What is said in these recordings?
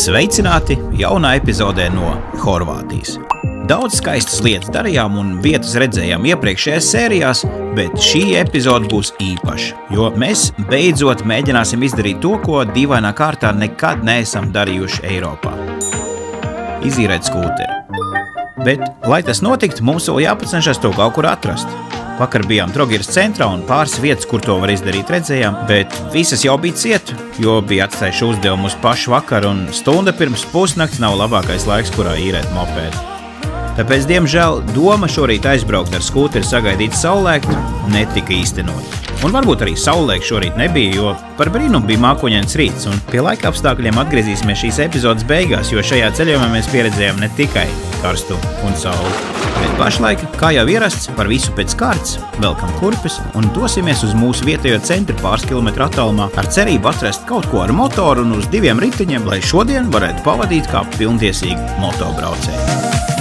Sveicināti jaunā epizodē no Horvātijas. Daudz skaistas lietas darījām un vietas redzējām iepriekšējās sērijās, bet šī epizode būs īpaša, jo mēs beidzot mēģināsim izdarīt to, ko dīvainā kārtā nekad neesam darījuši Eiropā. Izīrēt skūteri. Bet, lai tas notiktu, mums vēl jāpacenšas to kaut kur atrast. Vakar bijām Trogiras centrā un pāris vietas, kur to var izdarīt, redzējām, bet visas jau bija ciet, jo bija atstājuši uzdevumu uz pašu vakaru un stunda pirms pusnakts nav labākais laiks, kurā īrēt mopēdu. Tāpēc, diemžēl, doma šorīt aizbraukt ar skūteri sagaidīt saulēktu netika īstenot. Un varbūt arī saulēkta šorīt nebija, jo par brīnumu bija mākoņains rīts, un pie laika apstākļiem atgriezīsimies šīs epizodes beigās, jo šajā ceļojumā mēs pieredzējām ne tikai karstu un sauli. Bet pašlaik, kā jau ierasts, par visu pēc kārtas, velkam kurpes un dosimies uz mūsu vietējo centru pāris kilometru attālumā ar cerību atrast kaut ko ar motoru un uz 2 riteņiem, lai šodien varētu pavadīt kā pilntiesīgi motobraucēji.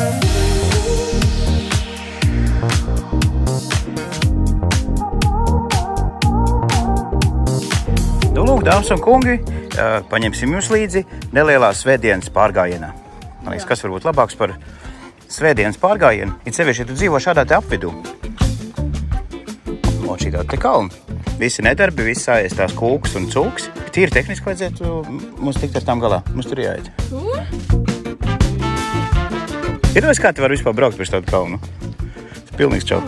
Lūk, dāmas un kungi, paņemsim jūs līdzi nelielā svētdienas pārgājienā. Man liekas, kas var būt labāks par svētdienas pārgājienu? It sevišķi, ja tu dzīvo šādā te apvidū. Un šī tāda te kalna. Visi nedarbi, visi sājies tās kūks un cūks. Tīri tehniski vajadzētu mums tikt ar tām galā. Mums tur jāiet. Iedomājies, kā tu vari vispār braukt pēc tādu kalnu? Tas pilnīgs čau.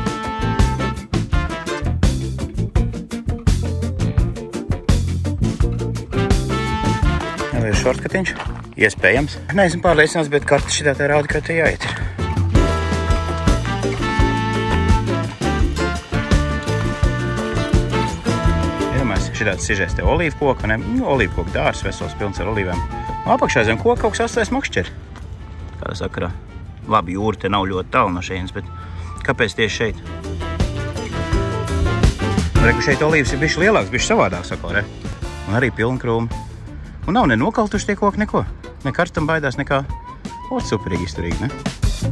Šortkatiņš, iespējams. Neesmu pārliecināts, bet karta šitā tā rāda, ka te jāiet. Iedomājies, šitāds sižēs te olīvkoka, olīvkoka dārs, vesels pilns ar olīvēm. Apakšā zem koka kaut kas atstājis makšķeri. Kādā sakarā. Labi, jūra te nav ļoti tālu no šeienes, bet kāpēc tieši šeit? Reku šeit olīvs ir bišķi lielāks, bišķi savādāks, sako, re? Un arī pilni krūmi. Un nav nenokaltuši tie koki neko. Ne karstam baidās, nekā superīgi izturīgi, ne?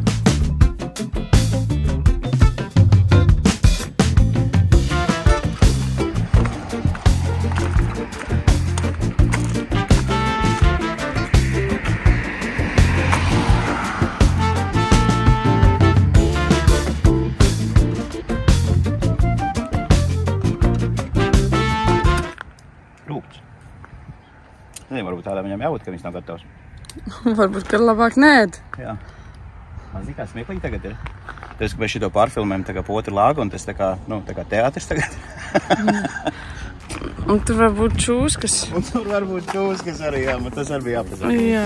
Varbūt tādā viņam jābūt, ka viņš nav gatavs. Varbūt, ka labāk neēd. Jā. Man zina, kā smieklīgi tagad ir. Tas, ka mēs šito pārfilmējam tā kā pa otru lāgu, un tas tā kā teātris tagad. Un tur var būt čūskas. Un tur var būt čūskas arī, jā, man tas arī bija jāpazina. Jā.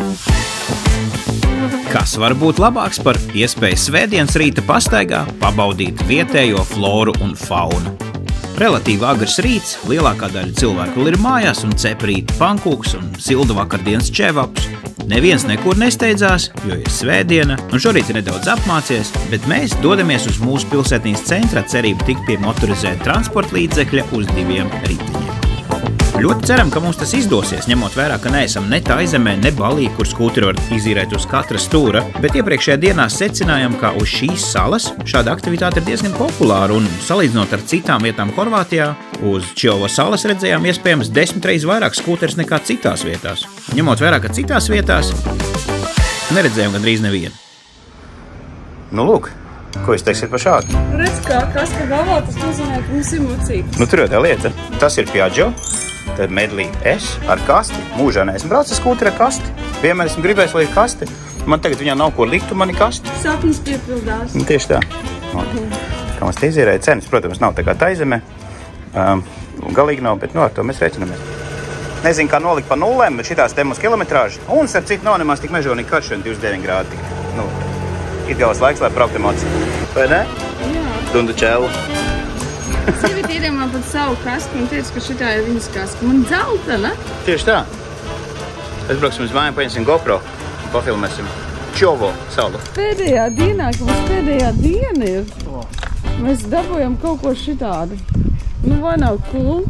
Kas var būt labāks par iespēju svētdienas rīta pastaigā pabaudīt vietējo floru un faunu? Relatīvi agrs rīts, lielākā daļa cilvēku vēl ir mājās un cep rīta pankūks un silda vakardienas čevapus. Neviens nekur nesteidzās, jo ir svētdiena, un šorīt ir nedaudz apmācies, bet mēs dodamies uz mūsu pilsētnīs centra cerību tikt pie motorizēta transporta līdzekļa uz 2 riteņiem. Ļoti ceram, ka mums tas izdosies, ņemot vērā, ka neesam ne Taizemē, ne Balī, kur skūteri var izīrēt uz katra stūra, bet iepriekšējā dienā secinājām, ka uz šīs salas šāda aktivitāte ir diezgan populāra un salīdzinot ar citām vietām Horvātijā, uz Čiovo salas redzējām iespējams 10 reizes vairāk skūteris nekā citās vietās. Ņemot vērā, ka citās vietās neredzējām gandrīz nevienu. Nu lūk, ko jūs teiksiet par šādu? Redz, kā kas ka galvā, tas nozīmē, ka mums ir mocīgs. Nu tur jau tā lieta. Tas ir Piaggio. Tad Medlī es ar kasti. Mūžā neesmu braucis skūteri ar kasti. Vienmēr esmu gribējis, lai ir kasti. Man tagad viņā nav ko likt, un man ir kasti. Sapnis piepildās. Nu, tieši tā. Kā mums te izīrēja cenas, protams, nav tā kā Taizemē. Galīgi nav, bet ar to mēs rēķinamies. Nezinu, kā nolikt pa nulēm, bet šitās te mums kilometrāži. Un starp citu nav nemaz tik mežonīgi karš, 29 grādi. Ideāls laiks, lai braukt emociju. Vai ne? Jā. Dundu čēlu. Sievieti iedomā pat savu kasku un teica, ka šitā ir viņas kaska. Man dzelta, ne? Tieši tā. Aizbrauksim uz mājām, paņemsim GoPro un pafilmēsim Čiovo salu. Pēdējā dienā, ka mums pēdējā diena ir, mēs dabūjam kaut ko šitādu. Nu, vai nav cool?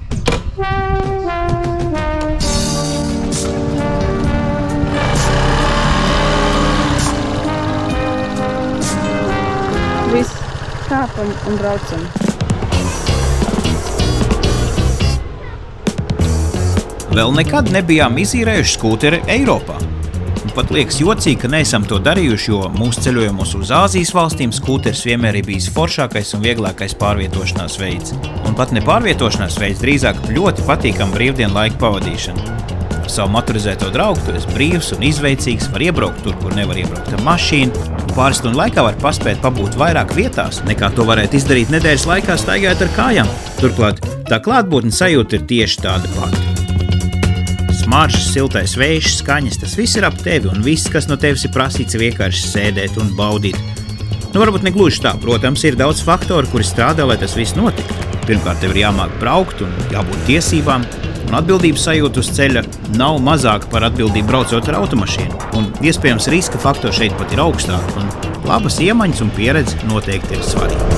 Viss, kāpam un braucam. Vēl nekad nebijām izīrējuši skūteri Eiropā. Un pat liekas jocīgi, ka neesam to darījuši, jo mūsu ceļojumos uz Āzijas valstīm skūteris vienmēr ir bijis foršākais un vieglākais pārvietošanās veids. Un pat ne pārvietošanās veids, drīzāk ļoti patīkam brīvdienu laiku pavadīšanu. Ar savu motorizēto draugu tu esi brīvs un izveicīgs, var iebraukt tur, kur nevar iebraukt ar mašīnu. Pāris stundu laikā var paspēt pabūt vairāk vietās, nekā to varētu izdarīt nedēļas laikā staigājot ar kājām. Turklāt tā klātbūtnes sajūta ir tieši tāda pati. Smaržas, siltais vējš, skaņas, tas viss ir ap tevi un viss, kas no tevis ir prasīts, vienkārši sēdēt un baudīt. Nu, varbūt ne gluži tā, protams, ir daudz faktoru, kuri strādā, lai tas viss notiktu. Pirmkārt, tev ir jāmāk braukt un jābūt tiesībām. Un atbildības sajūta uz ceļa nav mazāka par atbildību braucot ar automašīnu. Un iespējams riska faktors šeit pat ir augstāk, un labas iemaņas un pieredze noteikti ir svarīgi.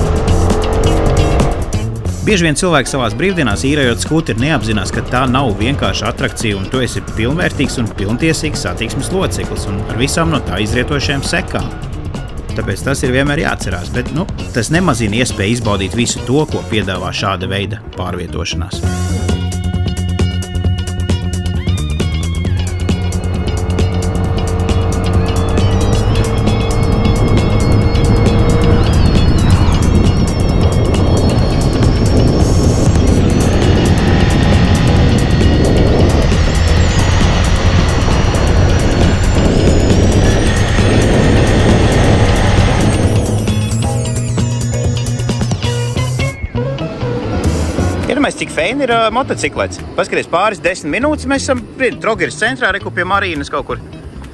Bieži vien cilvēki savās brīvdienās īrējot skūteri neapzinās, ka tā nav vienkārši atrakcija un tu esi pilnvērtīgs un pilntiesīgs satiksmes loceklis un ar visām no tā izrietošajām sekām. Tāpēc tas ir vienmēr jāatcerās, bet tas nemazina iespēju izbaudīt visu to, ko piedāvā šāda veida pārvietošanās. Cik feini ir motociklets. Paskaties, pāris 10 minūtes mēs esam Trogiras centrā, reku pie Marīnas kaut kur.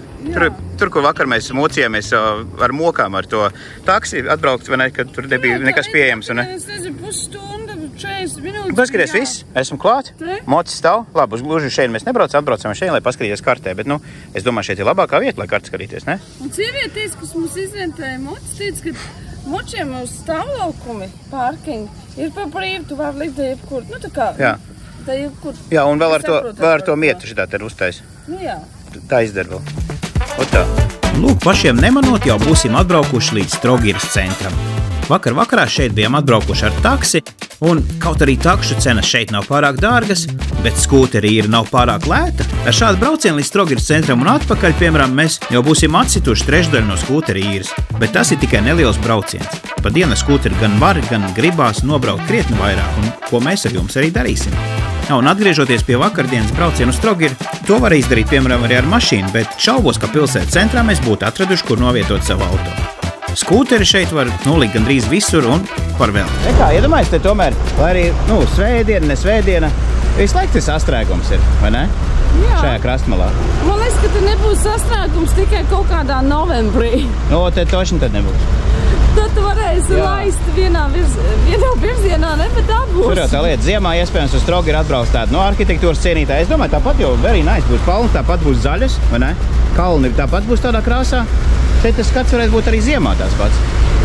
Tur, kur vakar mēs mocījāmies ar mokām ar to taksi atbraukt, vai ne, kad tur nebija nekas pieejams. Es nezinu, pusstunda, 40 minūtes. Paskaties, viss, esmu klāt, mocis stāv. Labi, uz gluži šeit mēs atbraucam šeit, lai paskatīties kartē, bet, es domāju, šeit ir labākā vieta, lai kartu skatīties, ne? Un sievieties, kas mums izrentēja mocis, teica, ka močiem uz stāvlaukumi, pārkiņi, ir pa brīvu, tu vari likt jebkur. Tā kā, tā jebkur. Jā, un vēl ar to mietu šitā te ir uztais. Jā. Tā izdara vēl. Tā. Lūk, pašiem nemanot, jau būsim atbraukuši līdz Trogiras centram. Vakarā šeit bijām atbraukuši ar taksi, un kaut arī takšu cenas šeit nav pārāk dārgas, bet skūteri īra nav pārāk lēta. Ar šādu braucienu līdz Trogiras centram un atpakaļ, piemēram, mēs jau būsim atsituši trešdaļu no skūteri īres, bet tas ir tikai neliels brauciens. Pa dienu skūteri gan var, gan gribās nobraukt krietni vairāk, un ko mēs ar jums arī darīsim. Un atgriežoties pie vakardienas braucienu uz Trogiru, to var izdarīt, piemēram, arī ar mašīnu, bet šaubos, ka pilsētas centrā mēs būtu atraduši, kur novietot savu auto. Skūteri šeit var nolikt gandrīz visur un par vēl. Kā iedomājies te tomēr, lai arī, svētdiena, ne svētdiena, visu laiku tas sastrēgums ir, vai ne? Jā. Šajā krastmalā. Man liekas, ka te nebūs sastrēgums tikai kaut kādā novembrī. Te tošņi tad nebūs. Tad tu varēsi laist vienā virzienā, ne, bet tā būs. Tur jau tā lieta, ziemā iespējams uz Trogiru atbrauc tādu arhitektūras cienītāju. Es domāju, tāpat jau very nice būs palmas, tāpat būs zaļas, vai ne? Kalni tāpat būs tādā krāsā. Šeit tas skats varētu būt arī ziemā tās pats.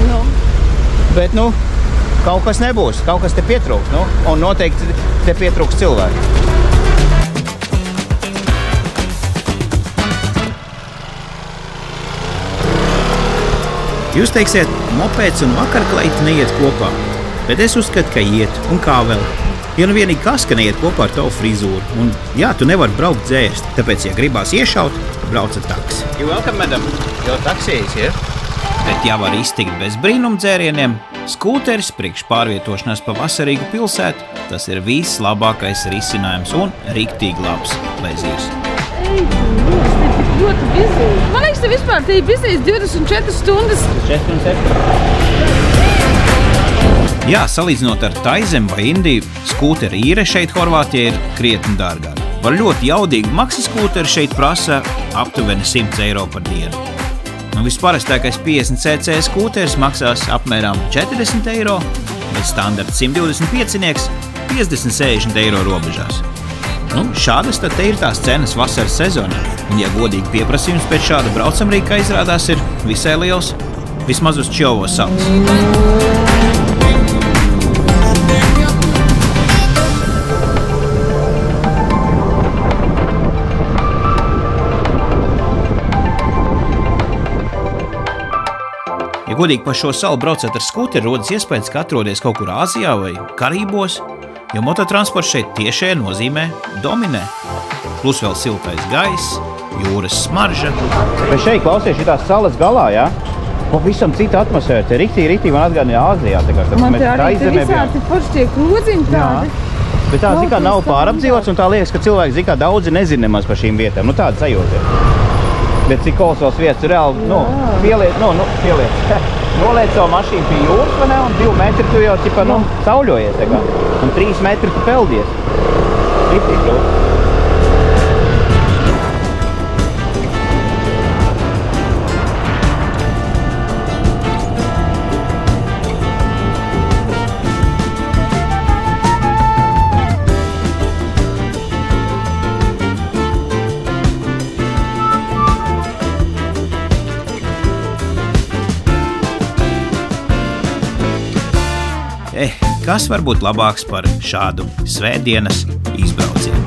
Bet, kaut kas nebūs, kaut kas te pietrūks, un noteikti te pietrūks cilvēki. Jūs teiksiet, mopēds un vakarkleita neiet kopā, bet es uzskatu, ka iet, un kā vēl. Ja vienīgi kaska neiet kopā ar tavu frizūru, un tu nevari braukt dzērst, tāpēc, ja gribās iešaut, brauc ar taksi. You welcome, madam. Your taxi is here. Bet ja var iztikt bez brīnumdzērieniem, skūteris priekš pārvietošanās pa vasarīgu pilsētu, tas ir vislabākais risinājums un riktīgi labs plezīrs. Ļoti bizīs. Man liekas, te vispār te ir bizīs 24 stundas. 47. Jā, salīdzinot ar Taizemi vai Indiju, skūteri īre šeit Horvātijā ir krietni dārgāk. Var ļoti jaudīgi maksas skūteri šeit prasa aptuveni 100 eiro par dienu. Visparastākais 50 cc skūteris maksās apmēram 40 eiro, bet standarts 125 50-60 eiro robežās. Šādas tad te ir tās cenas vasaras sezonā. Un, ja godīgi pieprasījums pēc šāda braucamrīka izrādās ir visai liels, vismaz uz Čiovo salas. Ja godīgi pa šo salu braucot ar skūteri, rodas iespējas, ka atrodies kaut kur Āzijā vai Karībos, jo mototransports šeit tiešie nozīmē dominē. Plus vēl siltais gaiss, jūras smarža. Bet šeit klausies šitās salas galā, jā? Pavisam cita atmosfēra. Te riktīgi man atgādināja Āzijā. Man te arī te visādi forši tie krūdziņi tādi. Bet tā, zikā, nav pārapdzīvots, un tā liekas, ka cilvēki, zikā, daudzi nezin nemaz par šīm vietām. Nu, tāda sajūta ir. Bet cik kolosāls vietas, reāli, noliec savu mašīnu pie jūras, vai ne, un 2 metri tu jau, sauļojies, un 3 metri tu peldies. Riktīgi grūti. Kas var būt labāks par šādu svētdienas izbraucienu?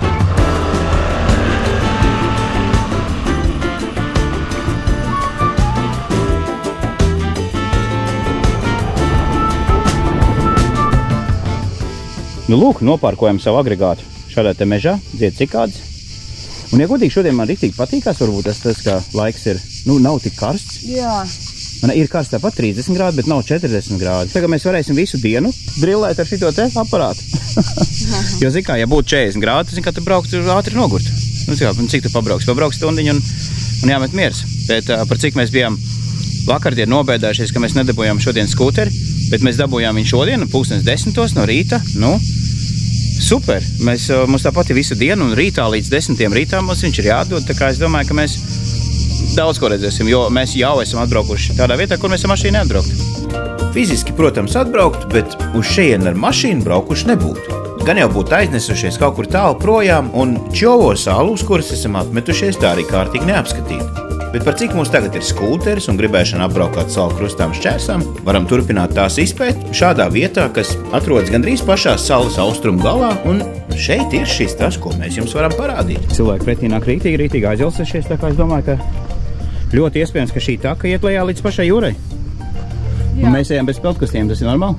Nu, lūk, nopārkojam savu agregātu šādā te mežā, dzied cikādas. Un, ja godīgi, šodien man riktīgi patīkās, varbūt tas, ka laiks ir, nav tik karsts. Jā. Man ir karsts tāpat 30 grādi, bet nav 40 grādi. Tagad mēs varēsim visu dienu drillēt ar šito te aparātu. Jo, zikā, ja būtu 40 grādi, tad, tu braukt ātri nogurt. Nu, cik tu pabrauks? Pabrauks stundiņu un jāmet miers. Bet par cik mēs bijām vakardien nobēdājušies, ka mēs nedabūjām šodien skūteri, bet mēs dabūjām viņu šodien 10:30 no rīta. Nu, super. Mums tāpat ir visu dienu un rītā līdz 10 rītā mums viņš ir jādod. Tā kā es domāju, ka mēs daudz ko redzēsim, jo mēs jau esam atbraukuši tādā vietā, kur mēs ar mašīnu neatbraukt. Fiziski, protams, atbraukt, bet uz šeien ar mašīnu braukuši nebūtu. Gan jau būtu aiznesušies kaut kur tālu projām un Čjovo salu, uz kuras esam atmetušies, tā arī kārtīgi neapskatīt. Bet par cik mums tagad ir skūteris un gribēšana apbraukāt salu krustām šķērsām, varam turpināt tās izpēt šādā vietā, kas atrodas gandrīz pašā salas austrumu galā, un šeit ir šis tas, ko mēs jums varam parādīt. Cilvēki pretī nāk rītīgi aizilsušies, tā kā es domāju, ka ļoti iespējams, ka šī taka iet lejā līdz pašai jūrai. Jā. Un mēs ejam bez peldkastiem, tas ir normāli?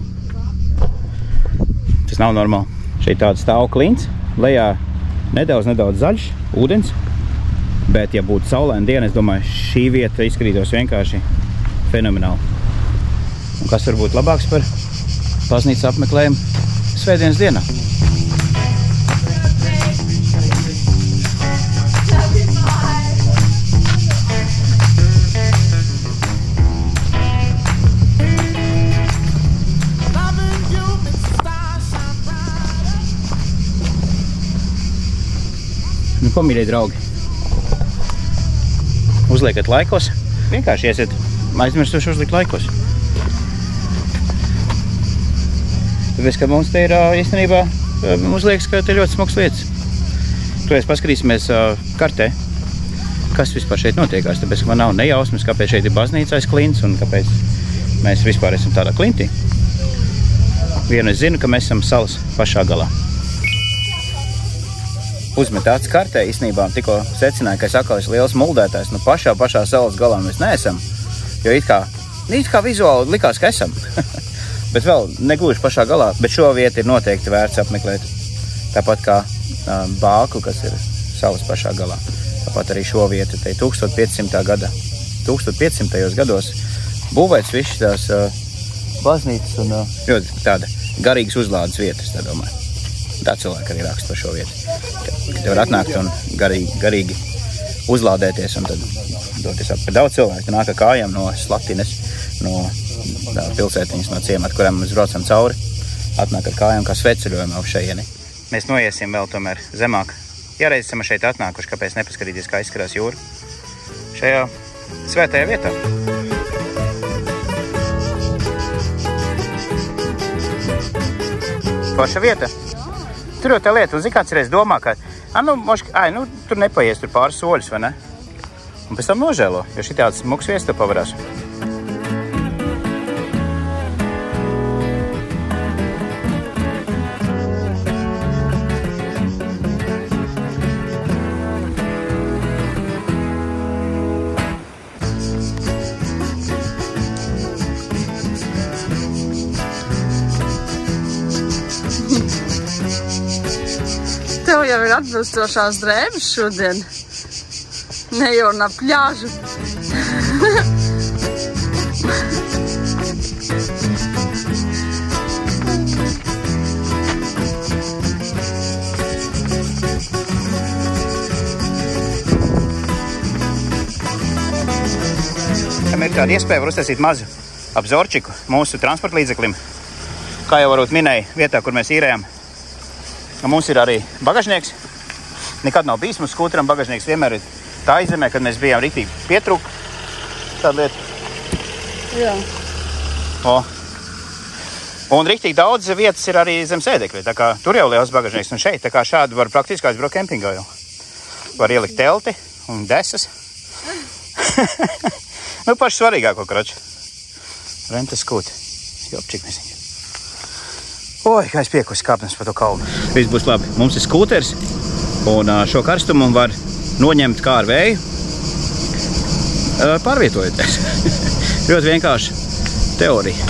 Tas nav normāli. Šeit tāds stāv klints, lejā nedaudz zaļš, ūdens, bet ja būtu saulaina diena, es domāju, šī vieta izskatītos vienkārši fenomenāli. Un kas var būt labāks par baznīcas apmeklējumu svētdienas dienā? Nu, ko, mīļie draugi? Uzliekat laikos. Vienkārši iesiet aizmirstuši uzlikt laikos. Tāpēc, ka mums te ir īstenībā, mums liekas, ka te ļoti smags lietas. Toreiz paskatīsimies kartē, kas vispār šeit notiekās. Tāpēc, ka man nav nejausmas, kāpēc šeit ir baznīcais klints un kāpēc mēs vispār esam tādā klintī. Vienu es zinu, ka mēs esam salas pašā galā. Uzmetāts kartē īstenībā tikko secināja, ka es atkal esmu liels muldētājs. Nu pašā salas galā mēs neesam, jo it kā vizuāli likās, ka esam. Bet vēl negluži pašā galā, bet šo vietu ir noteikti vērts apmeklēt. Tāpat kā Bāku, kas ir salas pašā galā. Tāpat arī šo vietu, te 1500. gados būvēts viss tās baznīcas un ļoti tāda garīgas uzlādes vietas, tā domāju. Tā cilvēki arī raksta par šo vietu. Te var atnākt un garīgi uzlādēties un tad doties apkārt. Daudz cilvēku nāk ar kājām no Slatines, no pilsētiņas, no ciemata, kurām mēs braucam cauri. Atnāk ar kājām kā sveceļojumā uz šeieni. Mēs noiesim vēl tomēr zemāk. Ja reiz esam šeit atnākuši, kāpēc nepaskatīties, kā izskatās jūra šajā svētajā vietā. Paša vieta. Tur jau tā lieta, un zini, kāds reiz domā, ka tur nepaies tur pāris soļus, vai ne? Un pēc tam nožēlo, jo šitāds smuks vietas tev pavarās. tev jau ir atbilstošās drēbes šodien. Ne jau na pļāžu. Tam ir tāda iespēja var uztaisīt mazu apzorčiku mūsu transporta līdzeklim. Kā jau varbūt minēja vietā, kur mēs īrējam. Mums ir arī bagažnieks. Nekad nav bijis mums skūteram bagažnieks. Vienmēr ir tā aizemē, kad mēs bijām riktīgi pietrūk. Tāda lieta. Jā. Un riktīgi daudz vietas ir arī zem sēdekļa. Tā kā tur jau liels bagažnieks un šeit. Tā kā šādi var praktiski aizbraukt kempingā jau. Var ielikt telti un desas. Nu, paši svarīgāko kraču. Renta skūti. Jopčik mēs viņam. Oi, kā es piekusi kāpnes pa to kalnu. Viss būs labi. Mums ir skūters, un šo karstumu var noņemt kā ar vēju, pārvietojoties. Ļoti vienkārši teorija.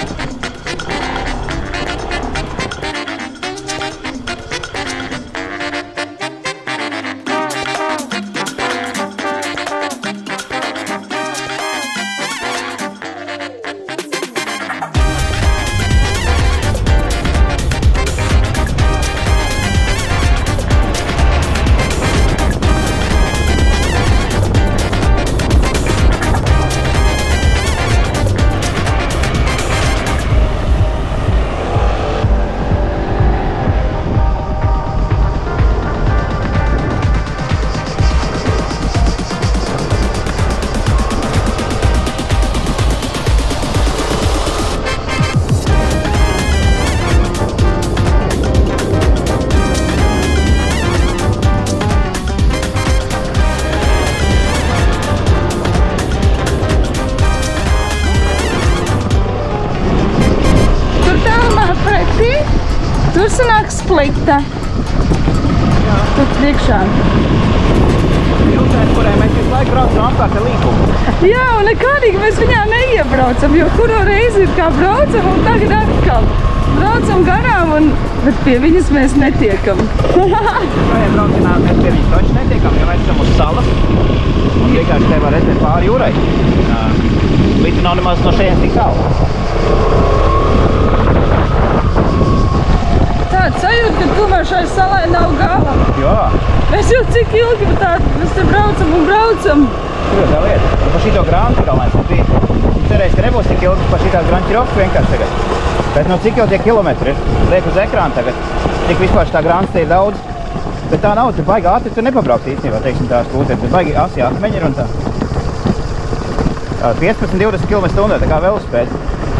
Tur sanāk splita. Jā. Tur priekšā. Pilsēta, kurai mēs visu laiku braucam apkārt ar līkumu. Jā, un nekādīgi mēs viņā neiebraucam, jo kuro reizi ir kā braucam un tagad atkal. Braucam garām, bet pie viņas mēs netiekam. Braucinām, mēs pie viņas taču netiekam, jo mēs esam uz salas. Un vienkārši te var redzēt pāri jūrai. Līdz nav nemaz no šejienes tik tālu. Tāda sajūta, ka tomēr šai salai nav gala. Jā. Mēs jau cik ilgi mēs te braucam un braucam. Tur ir tā lieta. Pa šito grāntu galvenais mums bija. Cerējis, ka nebūs tik ilgi pa šitās granķirovku vienkārši tagad. Bet nu cik jau tie kilometri ir? Liek uz ekrānu tagad. Cik vispār šitā grāntas te ir daudz. Bet tā nav, tu baigi ātri tu nepabraukt īstenībā, teiksim tā skūteri. Bet baigi asi akmeņi ir un tā. 15-20 km/h, tā kā velospēda.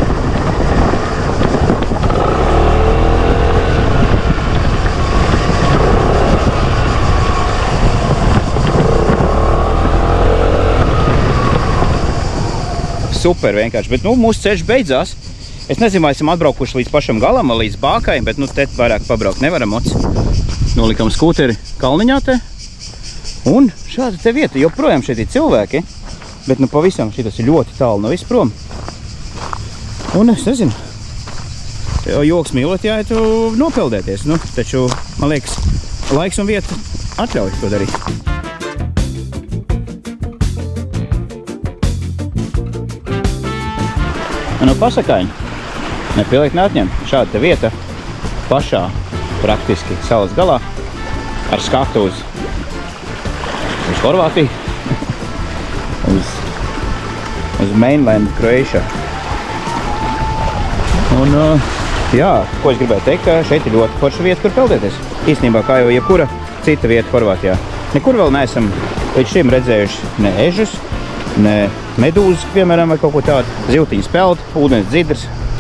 Super vienkārši, bet nu mūsu ceļš beidzās. Es nezinu, vai esam atbraukuši līdz pašam galam vai līdz bākai, bet nu te vairāk pabraukt nevaram moc. Nolikam skūteri kalniņā te. Un šāda te vieta, joprojām šeit ir cilvēki, bet nu pavisam šitas ir ļoti tālu no viss prom. Un es nezinu, joks mīlot jāiet nopeldēties, nu taču man liekas laiks un vieta atļauj to darīt. Nu, pasakāņi, nepilnīgi neatņem. Šāda te vieta pašā praktiski salas galā ar skatu uz Horvātiju, uz mainland Croatia. Un, jā, ko es gribēju teikt, ka šeit ir ļoti forša vieta, kur peldēties. Īstenībā, kā jau jebkura cita vieta Horvātijā. Nekur vēl neesam līdz šim redzējuši ne ežus, ne medūzes, piemēram, vai kaut ko tādu. Zivtiņas peld, ūdens dzidrs.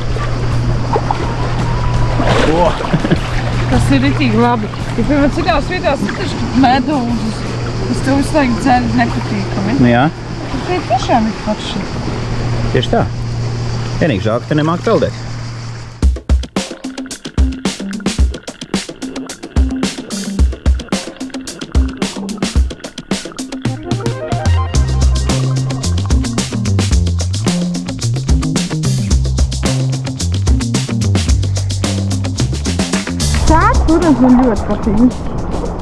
Tas ir ritīgi labi. Ja, piemēram, citās vietās ir taču medūzes. Tas tev visu laiku dzēļ nepatīkami. Nu jā. Tas te tiešām ir forši. Tieši tā. Vienīgi žēl, ka te nemāk peldēt. Protams, man ļoti patīk.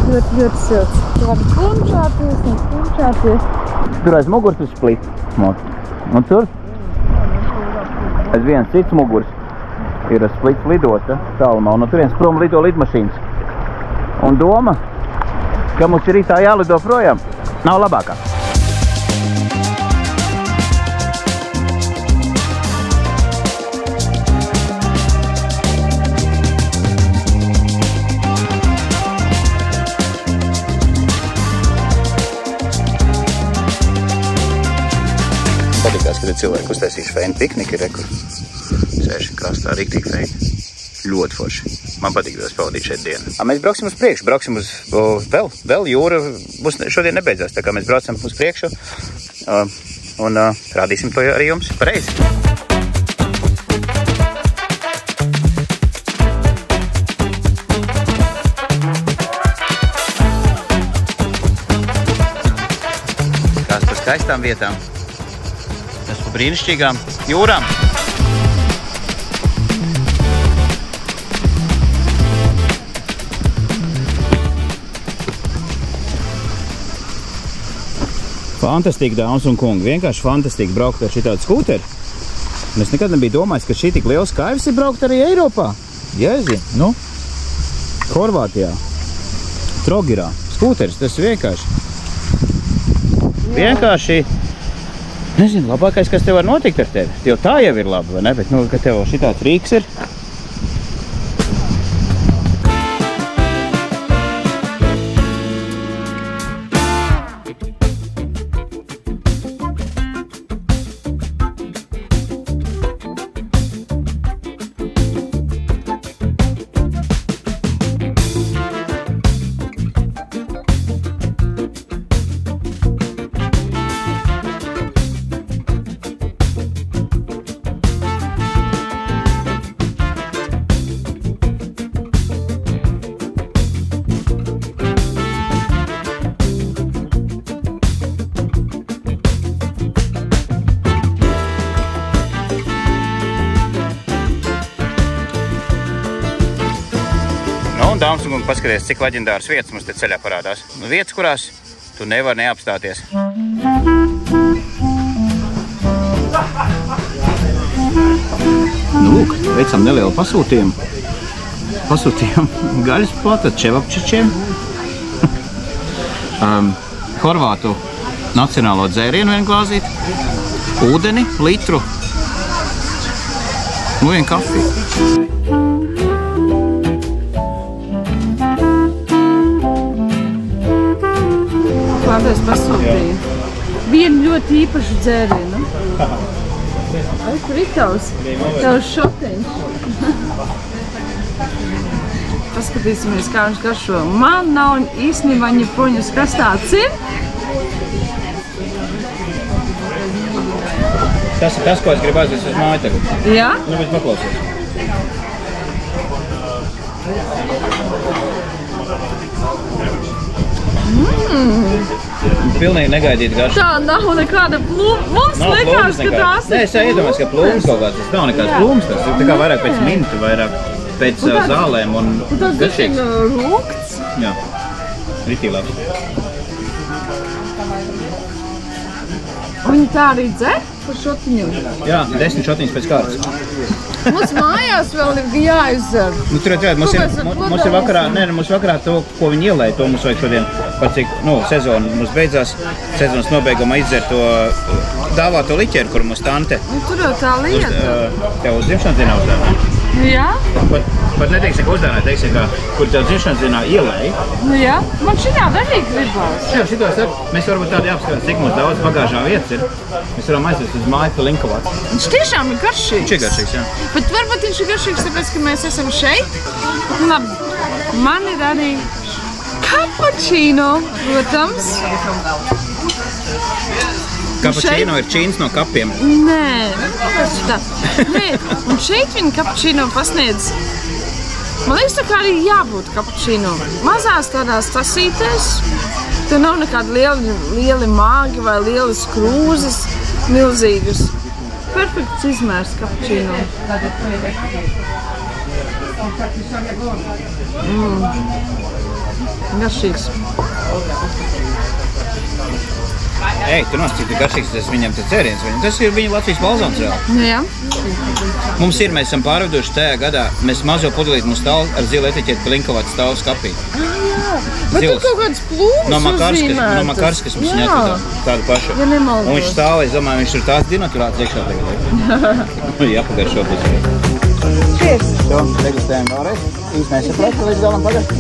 ļoti silts. Tu vari kunčāties. Tur aiz muguras ir split. Un tur aiz viens cits mugurs ir splits lidosta tālumā. Un no turienes prom lido lidmašīnas. Un doma, ka mums ir rītā jālido projām, nav labākā. Patīkās, kad ir cilvēki uztaisījuši feini pikniki, kur sēž krastā riktīgi feini. Ļoti forši. Man patīk tos pavadīt šeit dienu. Mēs brauksim uz priekšu, brauksim uz vēl jūra. Šodien nebeidzās, tā kā mēs braucam uz priekšu un rādīsim to arī jums pareizi. Kāds par skaistām vietām. Tas par brīnišķīgām jūrām. Fantastīgi, dāmas un kungi. Vienkārši fantastīgi braukt ar šitādu skūteri. Es nekad nebiju domājis, ka šī tik liels kaivs ir braukt arī Eiropā. Jēzi, Horvātijā, Trogirā. Skūteris, tas vienkārši. Vienkārši, nezinu, labākais, kas tev var notikt ar tevi. Jo tā jau ir labi, vai ne? Bet, ka tev šitāds rīks ir. Dāmas un kungi, paskaties, cik leģendāras vietas mums te ceļā parādās. Vietas, kurās tu nevar neapstāties. Lūk, veicam nelielu pasūtījumu. Gaļas plata čevapčičiem. Horvātu nacionālo dzērienu vienu glāzīti. Ūdeni, litru. Vienu kafiju. Es pasūtīju vienu ļoti īpašu dzērienu. Kur ir tavs šoteņš? Paskatīsimies, kā viņš garšo. Man nav īstenībā ņepoņus, kas tāds ir. Tas ir tas, ko es gribu aizvest uz māju tagad. Jā? Bet paklausies. Pilnīgi negaidīt garšu. Tā nav nekāda plūma. Mums likās, ka tās ir. Nē, es iedomājos, ka plūmas kaut kāds. Tas nav nekāds plūmas. Tas ir tā kā vairāk pēc mintu, vairāk pēc zālēm un garšīgs. Un tāds rūkts. Jā, ritīgi labs. Viņi tā arī dzer par šotiņu? Jā, 10 šotiņas pēc kārtas. Mums mājās vēl ir jāizdzer. Tur ir mums ir vakarā to, ko viņi ielēja, to mums vajag šodien, par cik, sezona mums beidzās, sezonas nobeigumā izdzert to dāvāto liķeru, kur mums tante. Tur jau tā lieta. Tev uz dzimšanas dienā uzdāvināja. Jā? Pat neteiksim, ka uzdāvināja, teiksim, kur tev dzimšanas dienā ielēja. Jā, man šitādi arī gribās. Jā, šitos mēs varbūt tādi jāapskatās, cik mums daudz bagāžā vietas ir. Mēs varam aizvest uz māju pa Linkovāts. Viņš tiešām ir garšīgs. Viņš ir garšīgs, jā. Bet varbūt viņš ir garšīgs, tāpēc, ka mēs esam šeit. Labi, man ir arī kapučīno, protams. Kapučīno ir čīns no kapiem. Nē, un šeit viņa kapučīno pasniedz. Man liekas, tā kā arī jābūt kapučīno. Mazās tādās tasītēs. Tur nav nekādi lieli māgi vai lielas krūzes, milzīgas. Perfekts izmērs kapučīno. Garšīgs. Ei, tu nost, cik garšīgs tas viņam tas dzēriens. Tas ir viņa Latvijas balzons vēl. Jā. Mums ir, mēs esam pārveduši tajā gadā, mēs mazo pudelīti mums stāv ar zilu etiķeti Klinkovats stāv skapī. Jā. Bet tur kaut kāds plūms No Makarskas mums viņa atvedām tādu pašu. Ja nemaldos. Un viņš stāv, es domāju, viņš tur tāds dinaturāts iekšā tagad. Jāpagaršo bez. Cheers. To, degustējam vēlreiz. Īsti nesapratu līdz galam pagad.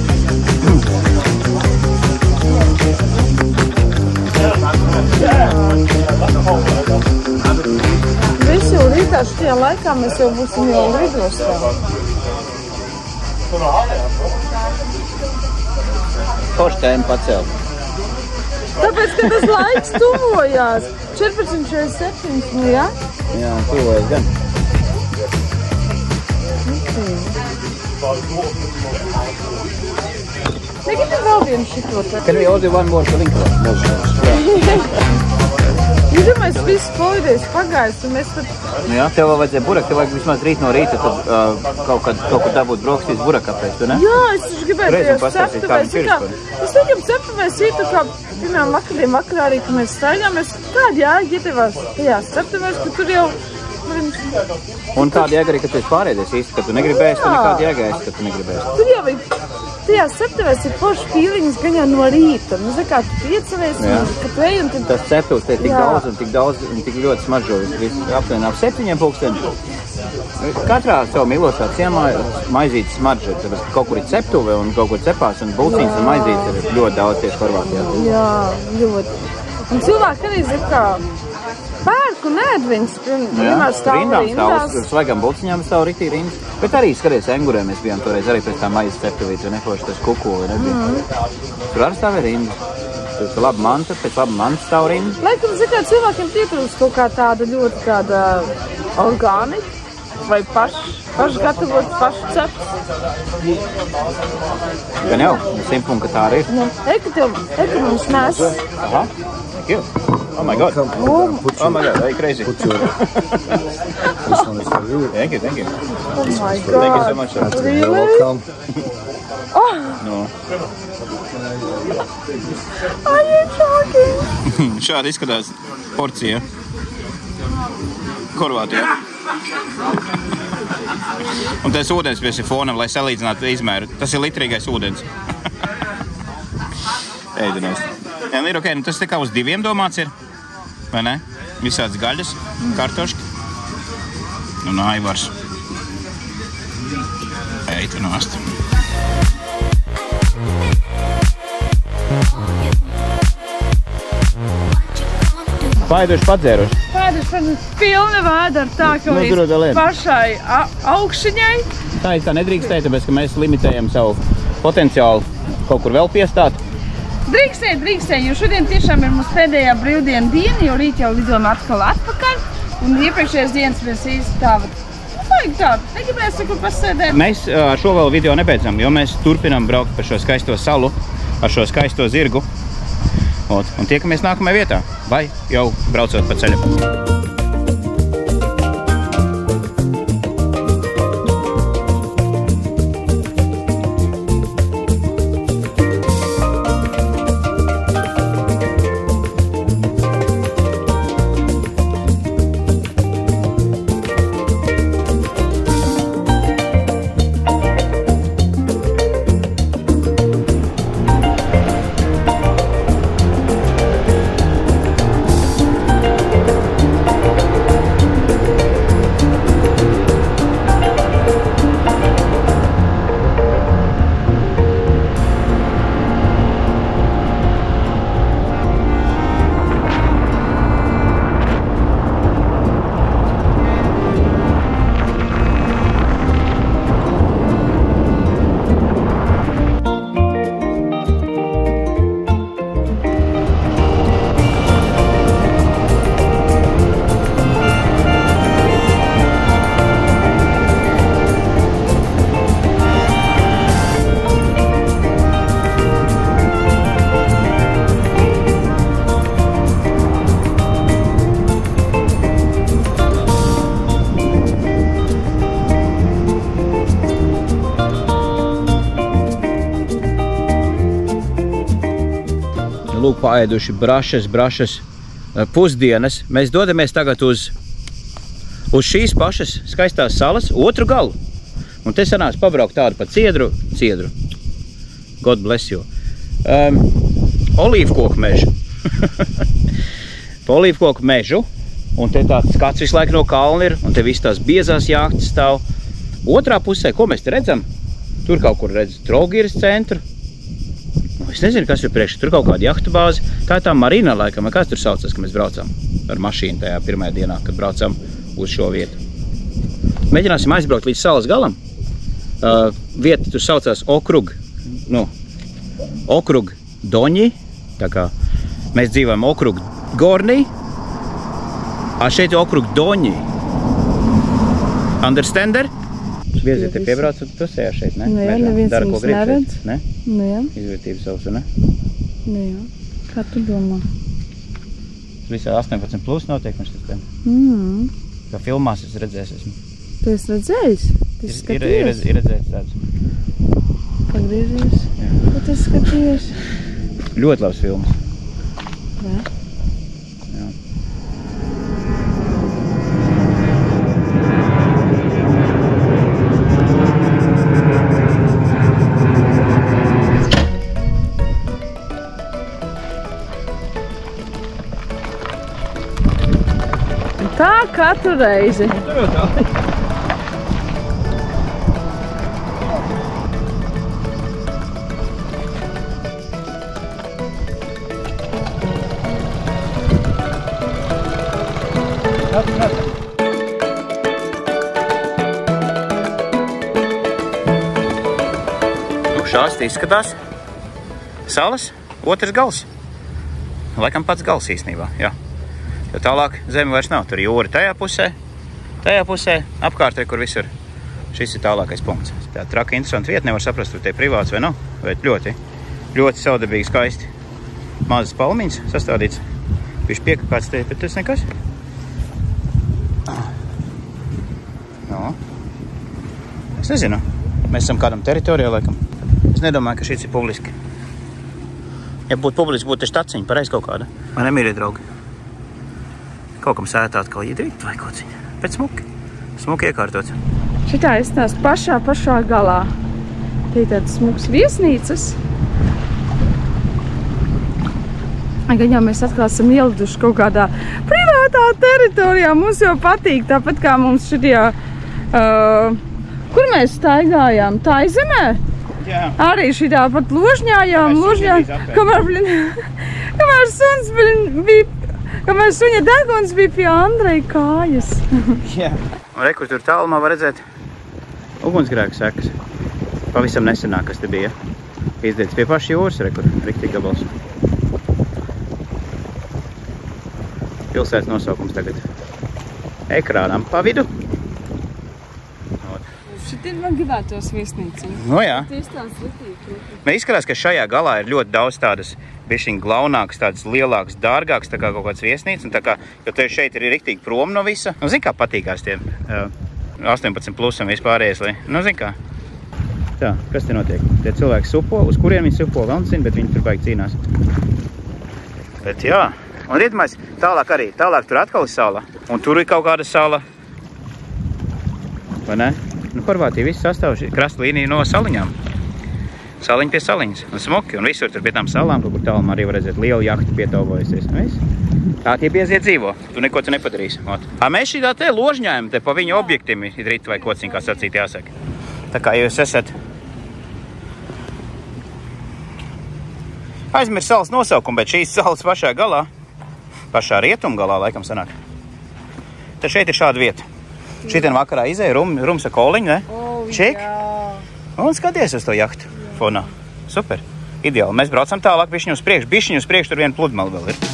Visi jau rītā šajā laikā mēs jau būsim jau lidostā. Forši tēma pacēl. Tāpēc, ka tas laiks tuvojās. 14:47, nu jā? Jā, tuvojas gan. Negribu vēl vienu šito te. Can we order one more Klinkovats? Iedomājies, viss polidējis pagājis, un mēs tad... Nu jā, tev vēl vajadzēja burak, tev vajag vismaz rīt no rīta tad kaut ko dabūt brokastīs burakapēs, tu ne? Jā, es taču gribēju tajos ceptuvēs. Es viņam ceptuvēs ītu kā, piemēram, vakarā arī, kad mēs staigāmies, kādi jāgi ietevās tajās ceptuvēs, ka tur jau... Un kāda jēga arī, ka tu esi pārēdies īsti, ka tu negribēsi, tad nekāda jēga esi, ka tu negribēsi. Tur jau tajās ceptuvēs ir forši pīliņas gan jau no rīta. Nu, zin kā, tu piecelies, ka tu ej un tad... Tas ceptuvs te ir tik daudz un tik ļoti smaržo visu aptuveni ap 7 pulksteni. Katrā savu mīlošā ciemā maizītes smarža. Tad kaut kur ir ceptuve un kaut kur cepās un bulciņas un maizītes ir ļoti daudz tieši Horvātijā. Jā, ļoti. Un cilvēki arī zin kā... Pērku nēd viņas, vienmēr stāv rindās. Svaigām bulciņām stāv riktīgi rindas. Bet arī skaties Engurē, mēs bijām toreiz arī pēc tā maizes ceptuvītes, vai neforši tas kukuli nebija. Tur arī stāv rindas. Tur ir laba manta, pēc laba manta stāv rindas. Laikam, zin kā, cilvēkiem pietrūst kaut kā tāda ļoti kāda organika vai paši gatavot, paši cept. Gan jau, simpum, ka tā arī ir. Eka mums nes. Aha, thank you. Oh my God. Oh my God, are you crazy? This one is for you. Thank you. Oh my God. Thank you so much. Sir. Really? You're welcome. No. Are you joking? Šādi izskatās porcija Horvātijā. Un tas ūdens pie sifonam, lai salīdzinātu izmēru. Tas ir litrīgais ūdens. Ēdinās. Jā, ir ok, nu tas te kā uz 2 domāts ir, vai ne? Visāds gaļas, kartoški un aivars. Eitu nost. Paiduši padzēruši. Pēduši pilna vēda ar tā, ka līdz pašai augšiņai. Tā nedrīkstēja, tāpēc, ka mēs limitējam savu potenciālu kaut kur vēl piestāt. Drīkstēja, jo šodien tiešām ir mums pēdējā brīvdiena diena, jo rīt jau lidojam atkal atpakaļ. Un iepriekšējās dienas mēs īsti negribēsim, kur pasēdēt. Mēs ar šo vēl video nebeidzam, jo mēs turpinām braukt par šo skaisto salu, ar šo skaisto zirgu. Un tiekamies nākamajā vietā, vai jau braucot pa ceļu. lūk, paēduši brašas, pusdienas. Mēs dodamies tagad uz šīs pašas skaistās salas otru galu. Un te sanāks pabraukt tādu pa ciedru. God bless you. Olīvkoku mežu. Pa olīvkoku mežu. Un te tāds skats visu laiku no kalna ir. Un te viss tās biezās jāhtas stāv. Otrā pusē, ko mēs te redzam? Tur kaut kur redz Trogiras centru. Es nezinu, kas ir priekšā. Tur kaut kāda jahtu bāze. Tā ir tā marina laikam. Kāds tur saucas, ka mēs braucam ar mašīnu tajā pirmajā dienā, kad braucam uz šo vietu. Mēģināsim aizbraukt līdz salas galam. Vieta tur saucās Okrug Doņi. Tā kā mēs dzīvojam Okrug Gornī. Šeit ir Okrug Doņi. Understander? Bieži te piebrauc un tusējā šeit, ne? Nu jā, neviens dara, mums neredz. Ne? Nu jā. Izvērtības sausu, ne? Nu jā. Kā tu domā? Visā 18 plus notiek mums tas te. Kā filmās es redzējis esmu. Tu esi redzējis? Tu esi skatījies? Ir redzējis tāds. Pagriežies? Ko tu esi skatījies? Ļoti labs filmas. Jā. Jā. Tā katru reizi. Šāds izskatās salas otrs gals. Laikam pats gals īstenībā, jā. Jo tālāk zemi vairs nav. Tur jūra tajā pusē, apkārtē, kur visur. Šis ir tālākais punkts. Tā traka interesanti vieta, nevar saprast, tur tie privāts vai nav. Bet ļoti, ļoti saudabīgi skaisti. Mazas palmiņas sastādīts. Viņš piekakāts te, bet tas nekas. No. Es nezinu. Mēs esam kādam teritorijā, laikam. Es nedomāju, ka šis ir publiski. Ja būtu publiski, būtu štaciņa, pareiz kaut kāda. Vai ne, mīļie draugi? Kaut kam sētā atkal iedrīt vai kociņa. Bet smuki. Smuki iekārtots. Šitā izstās pašā galā. Tie tādas smukas viesnīcas. Gan jau mēs atkal esam ieliduši kaut kādā privātā teritorijā. Mums jau patīk, tāpat kā mums šitajā, kur mēs staigājām? Tā izemē? Jā. Arī šitā pat ložņājām, kamēr suņa deguns bija pie Andreja kājas. Jā. Un re, kur tur tālumā var redzēt ugunsgrēku sekas. Pavisam nesenāk, kas te bija. Izdēts pie paša jūras, re, kur riktīgi gabals. Pilsētas nosaukums tagad ekrānam pa vidu. Šitien man gribētos viesnīciņu. No jā. Tieši tāds ritīgi. Man izskatās, ka šajā galā ir ļoti daudz tādas bišķiņ glaunākas, tādas lielākas, dārgākas, tā kā kaut kāds viesnīca. Un tā kā, jo te šeit ir riktīgi prom no visa. Nu, zin kā patīkās tiem 18 plusam vispārējais, lai, nu, zin kā. Tā, kas te notiek? Tie cilvēki supo, uz kuriem viņi supo, vēl nezinu, bet viņi tur baigi cīnās. Bet jā, un iedomājies, tālāk tur atkal ir sala, un tur ir kaut kāda sala. Vai ne? Nu, Horvātija viss sastāv krasta līnija no saliņām. Saliņa pie saliņas. Un smuki. Un visur tur pie tām salām, kaut kur tālumā arī var redzēt lielu jahtu pietauvojusies. Tā tie biezie dzīvo. Tu neko tu nepadarīsi. Mēs šitā te ložņājam, te pa viņu objektiem ir rīt vai kociņ, kā sacīt jāsaka. Tā kā jūs esat aizmirst salas nosaukumu, bet šīs salas pašā galā, pašā rietumgalā laikam sanāk. Tad šeit ir šāda vieta. Šitien vakarā izēja rums ar koliņu, ne? Čik? Un skaties uz to jahtu fonā. Super. Ideāli. Mēs braucam tālāk, bišķiņu uz priekšu, tur viena pludmale vēl ir.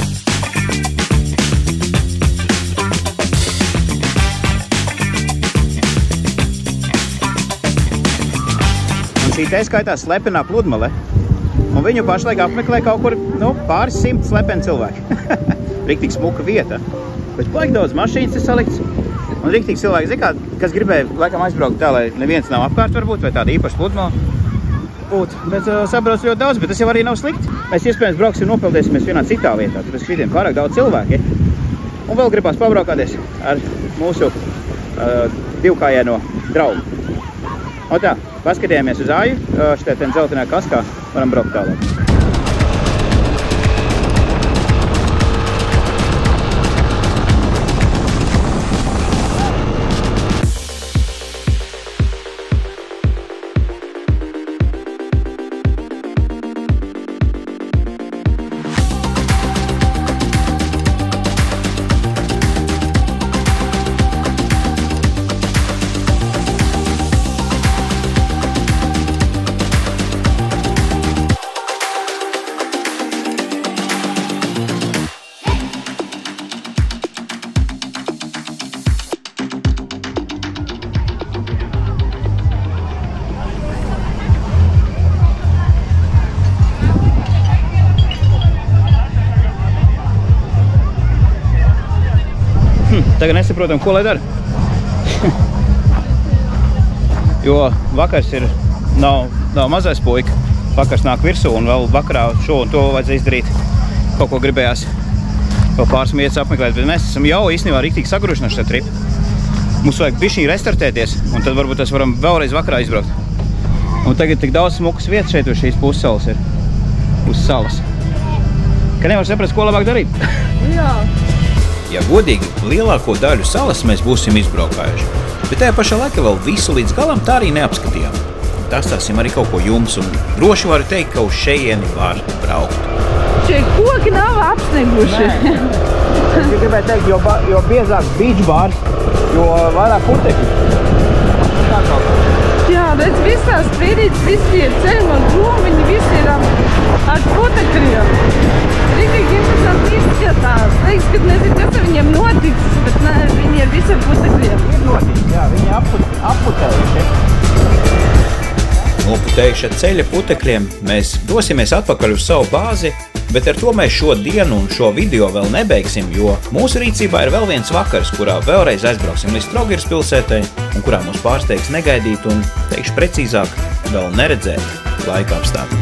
Un šī te skaitās slepenā pludmale. Un viņu pašlaik apmeklē kaut kur, pāris 100 slepeni cilvēki. Riktīgi smuka vieta. Bet baigi daudz mašīnas ir salikts. Un riktīgi cilvēki, zin kā, kas gribēja laikam aizbraukt tā, lai neviens nav apkārt varbūt, vai tāda īpaša pludmale būt. Bet sabrauc ļoti daudz, bet tas jau arī nav slikti. Mēs iespējams brauksim nopildēsimies vienā citā vietā, tāpēc šitiem pārāk daudz cilvēki. Un vēl gribās pabraukāties ar mūsu divkājieno draugu. Un tā, paskatījāmies uz āju, šitā ten zeltainā kaskā varam braukt tālāk. Tagad nesaprotam, ko lai dara. Jo vakars nav mazais puika. Vakars nāk virsū un vēl vakarā šo un to vajadzēja izdarīt. Kaut ko gribējās vēl pāris vietas apmeklēt, bet mēs esam jau īstenībā riktīgi saguruši no šā tripa. Mums vajag bišķiņ restartēties un tad varbūt mēs varam vēlreiz vakarā izbraukt. Un tagad tik daudz smukas vietas šeit uz šīs pussalas ir. Uz salas. Ka nevar saprast, ko labāk darīt. Jā. Ja godīgi, lielāko daļu salas mēs būsim izbraukājuši, bet tajā pašā laikā vēl visu līdz galam tā arī neapskatījām. Tastāsim arī kaut ko jums un droši varu teikt, ka uz šejieni var braukt. Šie koki nav apsnieguši. Es gribēju teikt, jo biezāk beach bars, jo vairāk putekļi. Jā, redz, visās spirītas, visi tie ceļi un krūmiņi, visi ir ar putekļiem. Rītīgi interesanti izskatās. Liekas, ka nezinu, kas ar viņiem notiks, bet ne, viņi ir visi ar putekļiem. Ir notiks, jā, viņi apputējuši. Noputējuši ar ceļa putekļiem, mēs dosimies atpakaļ uz savu bāzi, bet ar to mēs šo dienu un šo video vēl nebeigsim, jo mūsu rīcībā ir vēl viens vakars, kurā vēlreiz aizbrauksim līdz Trogiras pilsētai un kurā mūs pārsteigs negaidīt un, teikšu precīzāk, vēl neredzēt laika apstākļi.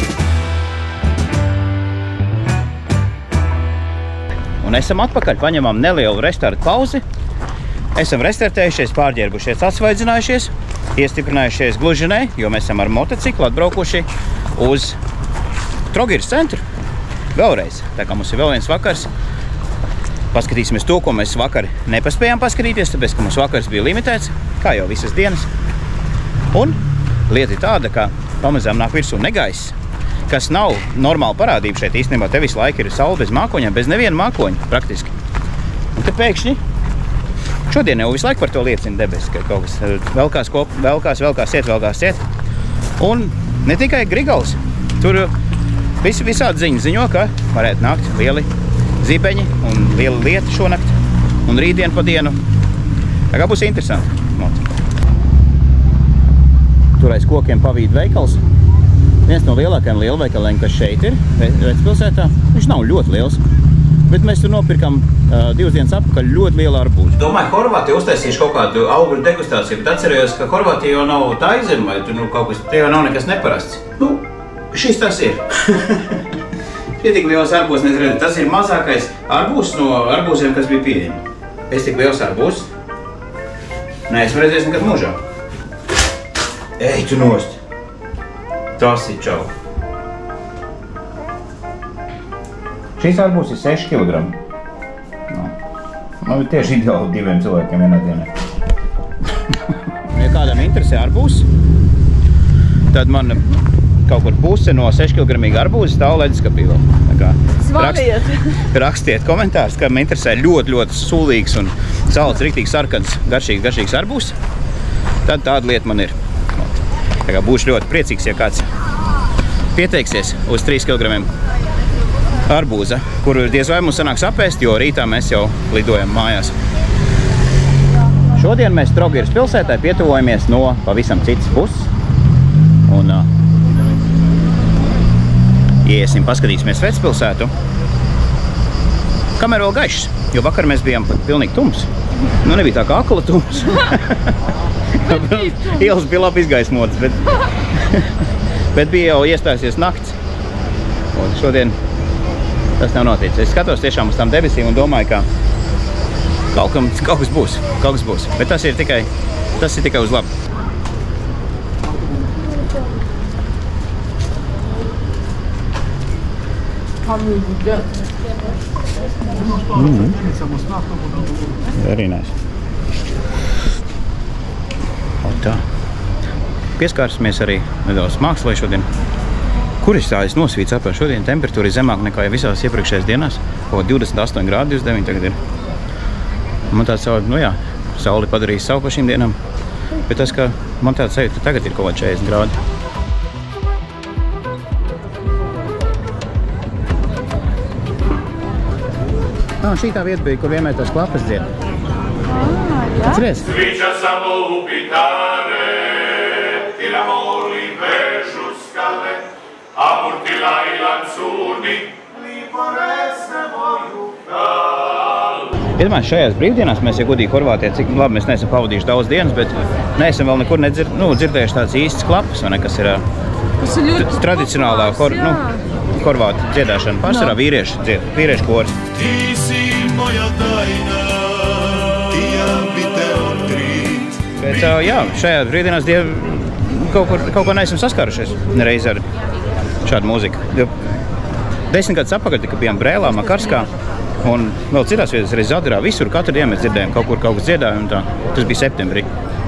Un esam atpakaļ, paņemam nelielu restartu pauzi. Esam restartējušies, pārģērbušies, atsvaidzinājušies, iestiprinājušies gluži ne, jo mēs esam ar motociklu atbraukuši uz Trogiras centru. Vēlreiz, tā kā mums ir vēl viens vakars, paskatīsimies to, ko mēs vakar nepaspējām paskatīties, tāpēc, ka mums vakars bija limitēts, kā jau visas dienas. Un lieta ir tāda, ka pamazām nāk virsū negaiss, kas nav normāla parādība šeit. Īstenībā te visu laiku ir saule bez mākoņiem, bez neviena mākoņa praktiski. Un te pēkšņi, šodien jau visu laiku par to liecina debesis, ka kaut kas velkās iet. Un ne tikai Grigals, tur visādi ziņas ziņo, ka varētu nākt lieli zibeņi un liela lieta šonakt un rītdien pa dienu. Tā kā būs interesanti. Tur aiz kokiem pavīd veikals. Viens no lielākajiem lielveikaliem, kas šeit ir, Vecpilsētā, viņš nav ļoti liels, bet mēs tur nopirkam 2 dienas atpakaļ ļoti lielu arbūzu. Domāju, Horvātija uztaisīšu kaut kādu augļu degustāciju, bet atcerējos, ka Horvātija jau nav tā izem, vai tur kaut kas, te jau nav nekas neparasts. Šis tas ir. Šie tik liels arbūzs, nezinu, tas ir mazākais arbūzs no arbūziem, kas bija pieejami. Es tik liels arbūzs? Nē, esmu redzējis nekad mūžā. Ej, tu nost! Tas ir čau. Šīs arbūzs ir 6 kg. Man ir tieši ideāli 2 cilvēkiem vienā dienā. Ja kādam interesē arbūzs, tad man kaut kur puse no 6 kg arbūza stāv leduskapī vēl. Rakstiet komentārus, ka man interesē ļoti sulīgs un salds, riktīgi sarkans, garšīgs arbūzs. Tad tāda lieta man ir. Tā kā būšu ļoti priecīgs, ja kāds pieteiksies uz 3 kg arbūza, kuru diez vai mums sanāks apēst, jo rītā mēs jau lidojam mājās. Šodien mēs Trogiras pilsētai pietuvojamies no pavisam citas puses. Un iesim, paskatīsimies Vecpilsētu. Kamēr vēl gaišs, jo vakar mēs bijām pat pilnīgi tums. Nebija tā kā akla tums. Ielas bija labi izgaismotas, bet bija jau iestājusies nakts. Un šodien tas nav noticis. Es skatos tiešām uz tām debesīm un domāju, ka kaut kas būs. Bet tas ir tikai uz labu. Very nice. Tā. Pieskārsimies arī nedaudz mākslai šodien. Kur es nosvīts apēr šodien? Temperatūra ir zemāk nekā visās iepriekšējās dienās. 28 grādi 29 tagad ir. Man tāds sauli padarīs savu pa šīm dienām. Bet tas, ka man tāds sajūta, tagad ir kaut kā 40 grādi. Un šī tā vieta bija, kur vienmēr tās klapas dzied. Atceries? Iedomājos, šajās brīvdienās mēs, ja godīgi Horvātijā, cik labi mēs neesam pavadījuši daudz dienas, bet neesam vēl nekur dzirdējuši tāds īsts klapas, vai ne, kas ir tradicionālā horvātu dziedāšana. Pārsvarā vīriešu koris. Bet šajā brīvdienās kaut ko neesam saskārušies nereiz ar šādu mūziku. 10 gadus atpakaļ, kad bijām Brēlā, Makarskā un vēl citās vietās, arī Zadarā, visur katru dienu mēs dzirdējām kaut kas dziedājumu. Tas bija septembrī.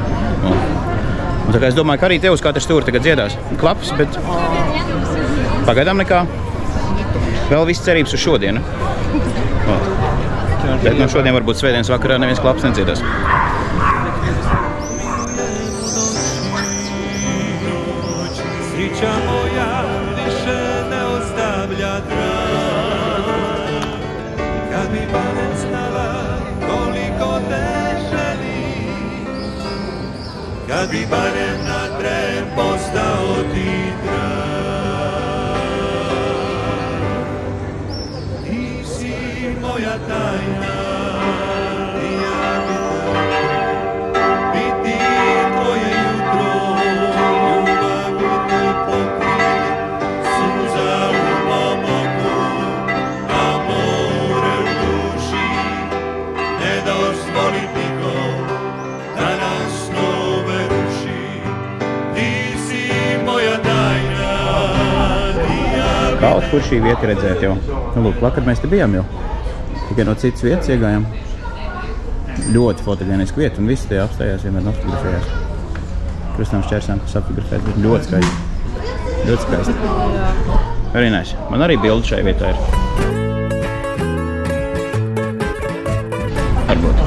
Un tā kā es domāju, ka arī tev uz katru stūri tagad dziedās klapas, bet pagaidām nekā. Vēl viss cerības uz šodienu. Bet no šodien varbūt svētdienas vakarā neviens klaps nedziedās. Kad bi barem na tren postao ti drag. Ti si moja tajna, i ja biti tvoje jutro, ljubav biti pokri, suza u mom oku, a more u duši, ne dozvolit nikom da nas nove ruši. Ti si moja tajna, Kaut kur šī vieta redzēt jau. Lūk, vakar mēs te bijām jau. Tikai no citas vietas iegājām. Ļoti fotogēniska vieta, un visi te apstājās, vienmēr nofotografējās. Krustām šķērsām, kas apfotografēt, bet ļoti skaisti. Ļoti skaisti. Arī nice. Man arī bildi šai vietā ir. Varbūt.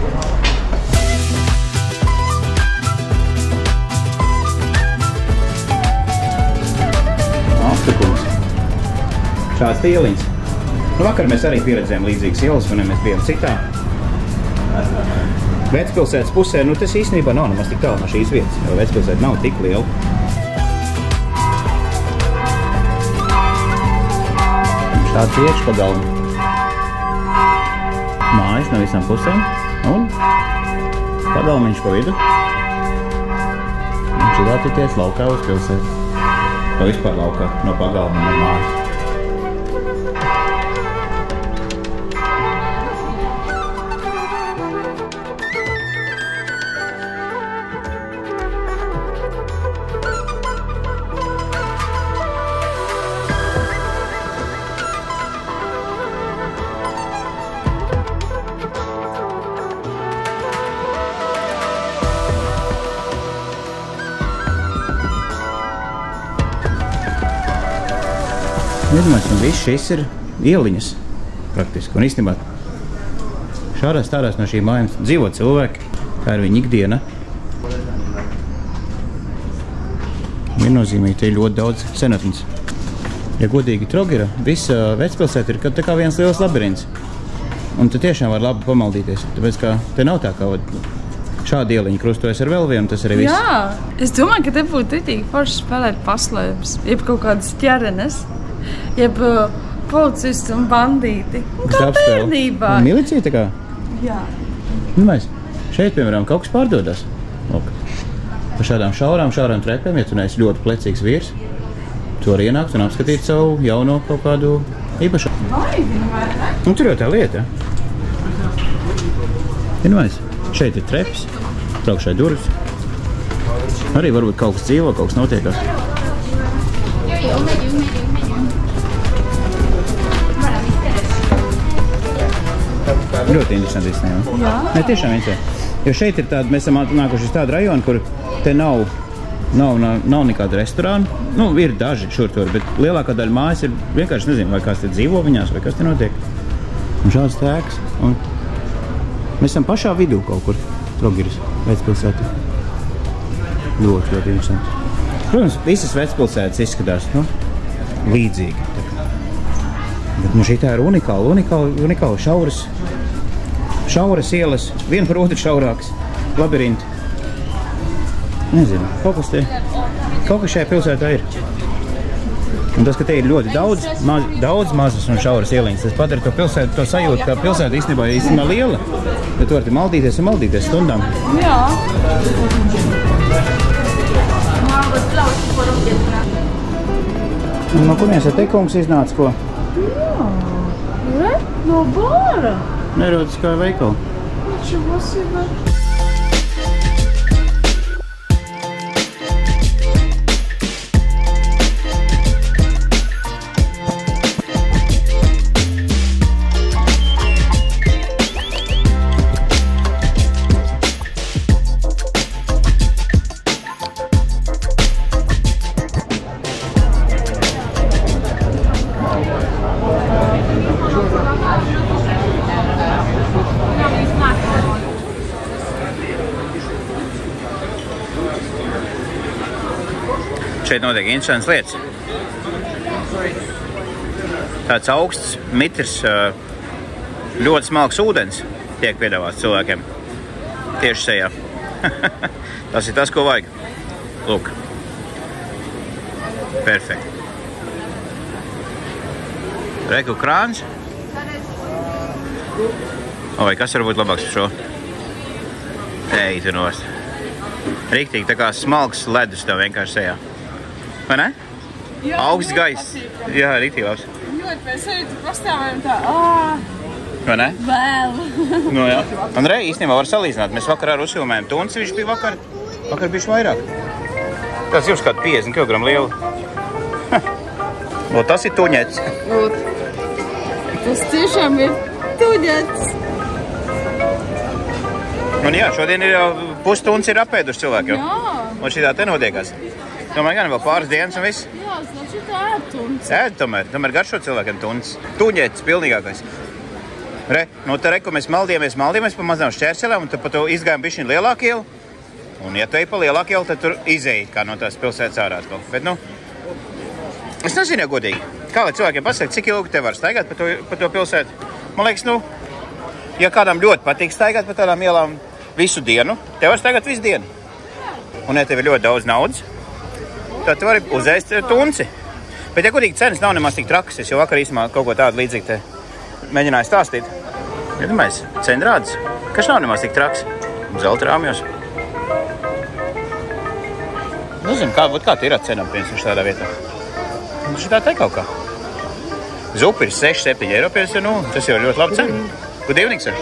Apstakums. Šāds te ieliņas. Vakar mēs arī pieredzējām līdzīgas ielas, un mēs bijām citā. Vecpilsētas pusē, tas īstenībā nav nemaz tik tālu no šīs vietas, jo Vecpilsēta nav tik liela. Šāds iekšpagalma. Mājas no visām pusēm, un pagalmiņš pa vidu. Un šitā tities laukā uz pilsētu. To vispār laukā, no pagalma no mājas. Iedomājies, un viss šis ir ieliņas praktiski. Un īstenībā šādās tādās no šīm mājām dzīvo cilvēki, kā ir viņa ikdiena. Viennozīmīgi te ir ļoti daudz senatnes. Ja godīgi Trogira, visa Vecpilsēta ir tā kā viens liels labirints. Un te tiešām var labi pamaldīties, tāpēc kā te nav tā kā šādi ieliņi krustojas ar vēl vienu, tas arī viss. Jā, es domāju, ka te būtu ritīgi forši spēlēt paslēpes, jeb kaut kādas ķerenes. Jeb policisti un bandīti. Un kā bērnībā. Un milicija tā kā? Jā. Mēs šeit, piemēram, kaut kas pārdodas. Lūk. Pa šādām šaurām trepēm, ja tu neesi ļoti plecīgs vīrs, tu vari ienākt un apskatīt savu jauno kaut kādu īpašu. Un tur jau tā lieta. Šeit ir treps, traukšai durvis. Arī varbūt kaut kas dzīvo, kaut kas notiekās. Ļoti interesanti īstenībā. Jā. Ne, tiešām interesanti. Jo šeit ir tāda, mēs esam nākuši uz tādu rajonu, kur te nav nekāda restorāna. Nu, ir daži šur tur, bet lielākā daļa mājas ir vienkārši, nezinu, vai kāds te dzīvo viņās, vai kas te notiek. Un šāds tēks. Un mēs esam pašā vidū kaut kur, Trogiras vecpilsētā. Ļoti interesanti. Protams, visas vecpilsētas izskatās, līdzīgi. Bet šitā ir unikāla šauras ielas, vien par otru šaurāks, labirinti. Nezinu, kaut kas šajā pilsētā ir. Un tas, ka te ir ļoti daudz mazas un šauras ieliņas, tas padara to pilsētu, to sajūtu, ka pilsēta īstenībā liela. Ja tu vari maldīties stundām. Jā. Un no kurienes te kungs iznāca ko? Jā. Re? No bāra. Nerodas kā veikala. Šeit notiek interesants lietas. Tāds augsts, mitrs, ļoti smalks ūdens tiek piedāvāts cilvēkiem tieši sejā. Tas ir tas, ko vajag. Lūk. Perfekti. Reku krāns. Vai kas var būt labāks par šo? Ej, tu nost. Riktīgi, tā kā smalks ledus tev vienkārši sejā. Vai ne? Jā, augsts gaiss. Jā, riktīgi labs. Ļoti pēc sevi tu pastāvējam tā, Vai ne? vēl. Nu jā. Un īstenībā var salīdzināt. Mēs vakarā ar uzfilmējam tunci, viņš bija vakar bijuši vairāk. Tas jūs kādu 50 kg lielu. O, tas ir tuņets. Tas tiešām ir tuņets. Un jā, šodien ir jau pustunci ir apēduši cilvēki jau. Jā. Un šitā te notiekās. Domāju, gan vēl pāris dienas un viss. Jā, znači tā ēd tunci. Ēd tomēr garšo cilvēkiem tuncis. Tuņets pilnīgākais. Re, nu te reku mēs maldījāmies pa mazām šķērcelēm un tad pa to izgājām bišķiņ lielāku ielu. Un ja tu ej pa lielāku ielu, tad tur izēj kā no tās pilsētas ārā atkal. Bet es nezinu, ja godīgi. Kā lai cilvēkiem pasaka, cik ilgi te var staigāt pa to pilsētu? Man liekas, ja kādam ļoti patīk staigāt pa tādām ielām visu dienu, te var staigāt visu dienu. Un ja tev ir ļoti daudz naudas, tad tu vari uzēst tunci. Bet, ja godīgi, cenas nav nemaz tik trakas, es jau vakar īstumā kaut ko tādu līdzīgi te mēģināju stāstīt. Iedomājies, cenrādes, kas nav nemaz tik traks. Zelta rāmjos. Nezinu, kā ir ar cenām, piemēram, tādā vietā. Šitā te kaut kā. Zupa ir 6-7 eiro, piemēram, tas jau ir ļoti labi cena. Good evening, sir.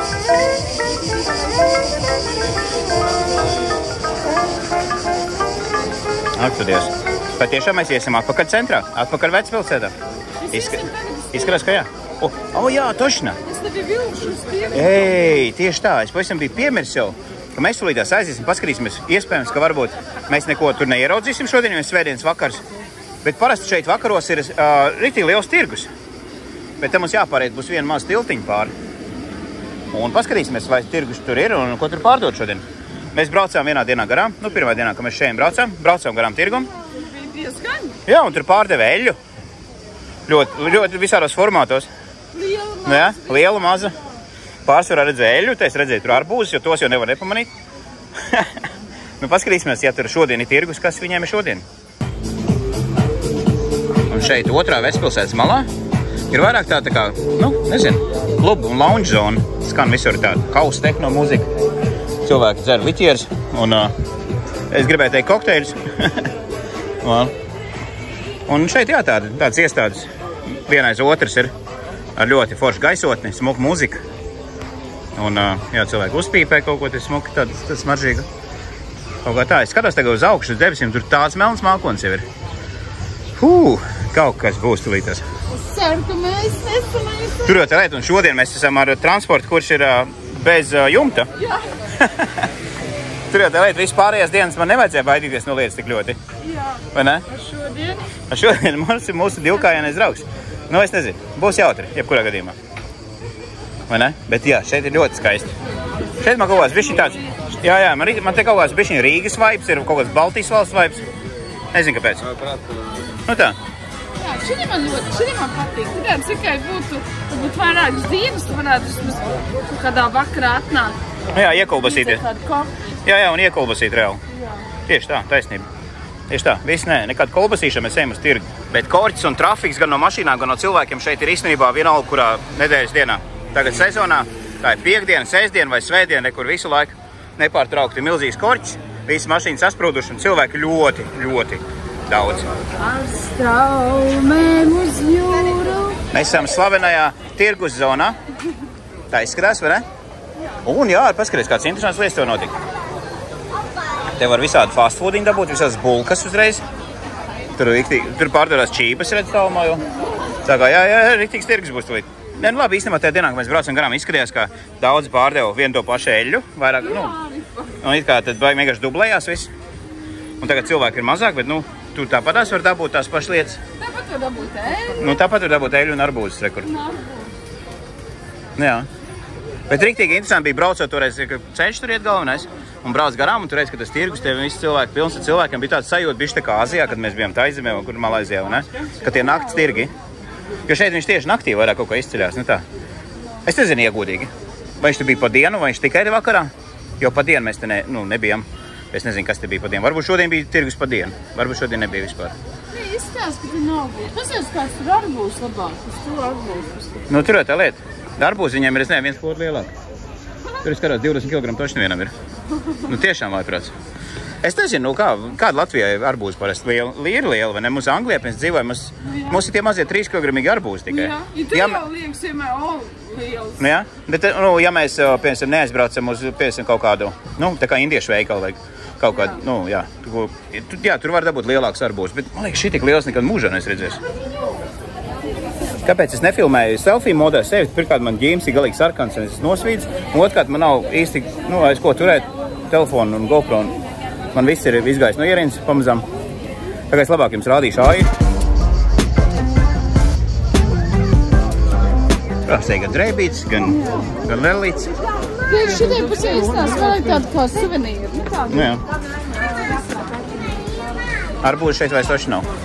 Ak, tu Dievs. Patiešām mēs iesim atpakaļ centrā, atpakaļ vecpilsētā. Izskatās, ka jā. Jā, tošna. Es tevi vilkšu uz tievi. Ei, tieši tā. Es pavisam biju piemiris jau, ka mēs solītās aiziesim, paskatīsimies. Iespējams, ka varbūt mēs neko tur neieraudzīsim šodien, jo svētdienas vakars. Bet parasti šeit vakaros ir riktīgi liels tirgus. Bet te mums jāpāriet būs viena maza tiltiņa pāri. Un paskatīsimies, vai tirgus tur ir un ko tur pārdot šodien. Mēs braucām vienā dienā garām. Pirmā dienā, kad mēs šeit braucām garām tirgumu. Bija diezgan. Jā, un tur pārdeva eļļu. Ļoti visādos formātos. Liela, maza. Pārsvarā redzēju eļļu, es redzēju tur arbūzus, jo tos jau nevar nepamanīt. Paskatīsimies, ja tur šodien ir tirgus, kas viņiem ir šodien. Un šeit otrā vecpilsētas malā ir vairāk tā kā, nezinu, klubu un lounge zona. Skan visur tāda kausa tehno mūzika. Cilvēki dzer liķieres un es gribēju teikt kokteļus. Un šeit, jā, tādas iestādes vienais otrs ir ar ļoti foršu gaisotni, smuku mūziku. Un, jā, cilvēki uzpīpē kaut ko, tas smuki, tāds smaržīga. Kaut kā tā, es skatos tagad uz augšu, uz debesīm, tur tāds melns mākonis jau ir. Kaut kas būs tulītās. Es ceru, ka mēs nesam. Tur jau tā lieta, un šodien mēs esam ar transportu, kurš ir bez jumta. Jā. Tur jau tā lieta, visu pārējās dienas man nevajadzēja baidīties no lietas tik ļoti. Jā. Vai ne? Ar Šodien mums ir mūsu divkājienais draugs. Nu, es nezinu, būs jautri, jebkurā gadījumā. Vai ne? Bet jā, šeit ir ļoti skaisti. Šeit man kaut kāds bišķiņ tāds, jā, man te kaut kāds bišķiņ Rīgas vibes, ir kaut kāds Baltijas valsts vibes. Nezinu, kāpēc. Nu tā. Jā, šodien man patīk. Tad tikai būtu vairākas dienas, tu varētu kaut kādā vakarā atnākt. Jā, iekulbasīties. Jā, un iekulbasīt reāli. Jā. Tieši tā, taisnība. Tieši tā, viss nē, nekāda kolbasīšana, mēs ejam uz tirgu. Bet korķis un trafiks gan no mašīnām, gan no cilvēkiem šeit ir īstenībā vienalga, kurā nedēļas dienā. Tagad sezonā, tā ir piekdiena, sestdiena vai svētdiena, nekur visu laiku nepārtraukti ir milzīgs korķis, visas mašīnas sasprūduši un cilvēki ļoti, ļoti daudz. Ar straumēm uz jūru. Mēs esam slavenajā tirgus zonā. Tā izskatās, vai ne? Un jā, paskaties, kāds interesants lietas tev notika. Te var visādi fast foodiņu dabūt, visādas bulkas uzreiz. Tur pārdodās čīpas, redz tālumā, jo. Tā kā, jā, rītīgs tirgus būs tulīt. Nē, nu labi, īstenībā tajā dienā, kad mēs braucam garām, izskatījās, ka daudz pārdeva vienu to pašu eļļu, vairāk, un it kā tad vienkārši dublējās viss. Un tagad cilvēki ir mazāk, bet, tur tāpatās var dabūt tās pašas lietas. Tāpat var dabūt eļļu. Tāpat var dabūt eļļu un arbūzes, rekur. Jā. Bet riktīgi interesanti bija braucot toreiz, ka ceļš tur iet galvenais, un brauc garām, un tur reiz, ka tas tirgus, tie visi cilvēki pilns ar cilvēkiem, bija tāds sajūta bišķi tā kā Azijā, kad mēs bijām Taizemē, un kur Malaizijā, ne? Ka tie nakts tirgi. Jo šeit viņš tieši naktī vairāk kaut ko izceļās, tā. Es nezinu iegūdīgi, vai viņš te bija pa dienu, vai viņš tikai vakarā, jo pa dienu mēs te nebijām. Es nezinu, kas te bija pa dienu. Varbūt šodien bija tirgus pa dienu, varbūt šodien nebija vispār. Izskatās, ka tu nav bijis. Pasies, kāds tur arbūs labāk, tur arbūs. Tur jau tā lieta. Arbūs viņiem ir, es nezinu, viens pot lielāk. Tur es skatās 20 kg toši nevienam ir. Tiešām vājprāts. Es nezinu, kāda Latvijai arbūs parasti liela, ir liela, vai ne? Mums Anglijā, mēs dzīvojam, mums ir tie mazie 3 kg arbūs tikai. Jā, tu jau liekas vienmēr, liels. Jā, bet, ja mēs, piemēram, neaizbraucam uz, piemēram, kaut kādu, tā kā indiešu veikalu vai kaut kādu, jā, tur var dabūt lielāks arbūs, bet, man liekas, šī tik liels nekad mūžā nees redzēs. Kāpēc es nefilmēju selfiju modā sevi? Pirmkārt, man ģīms ir galīgi sarkans, un es nosvīdzu. Un otrkārt, man nav īsti, aiz ko turēt telefonu un GoPro. Man viss ir izgājis no ierīnas pamazām. Tagad es labāk jums rādīšu āju. Prasēja gan drēbīts, gan lelīts. Šitiem pusē izstāst, vajag tādu kā suvenīru. Jā. Arbūzi šeit vairs toši nav.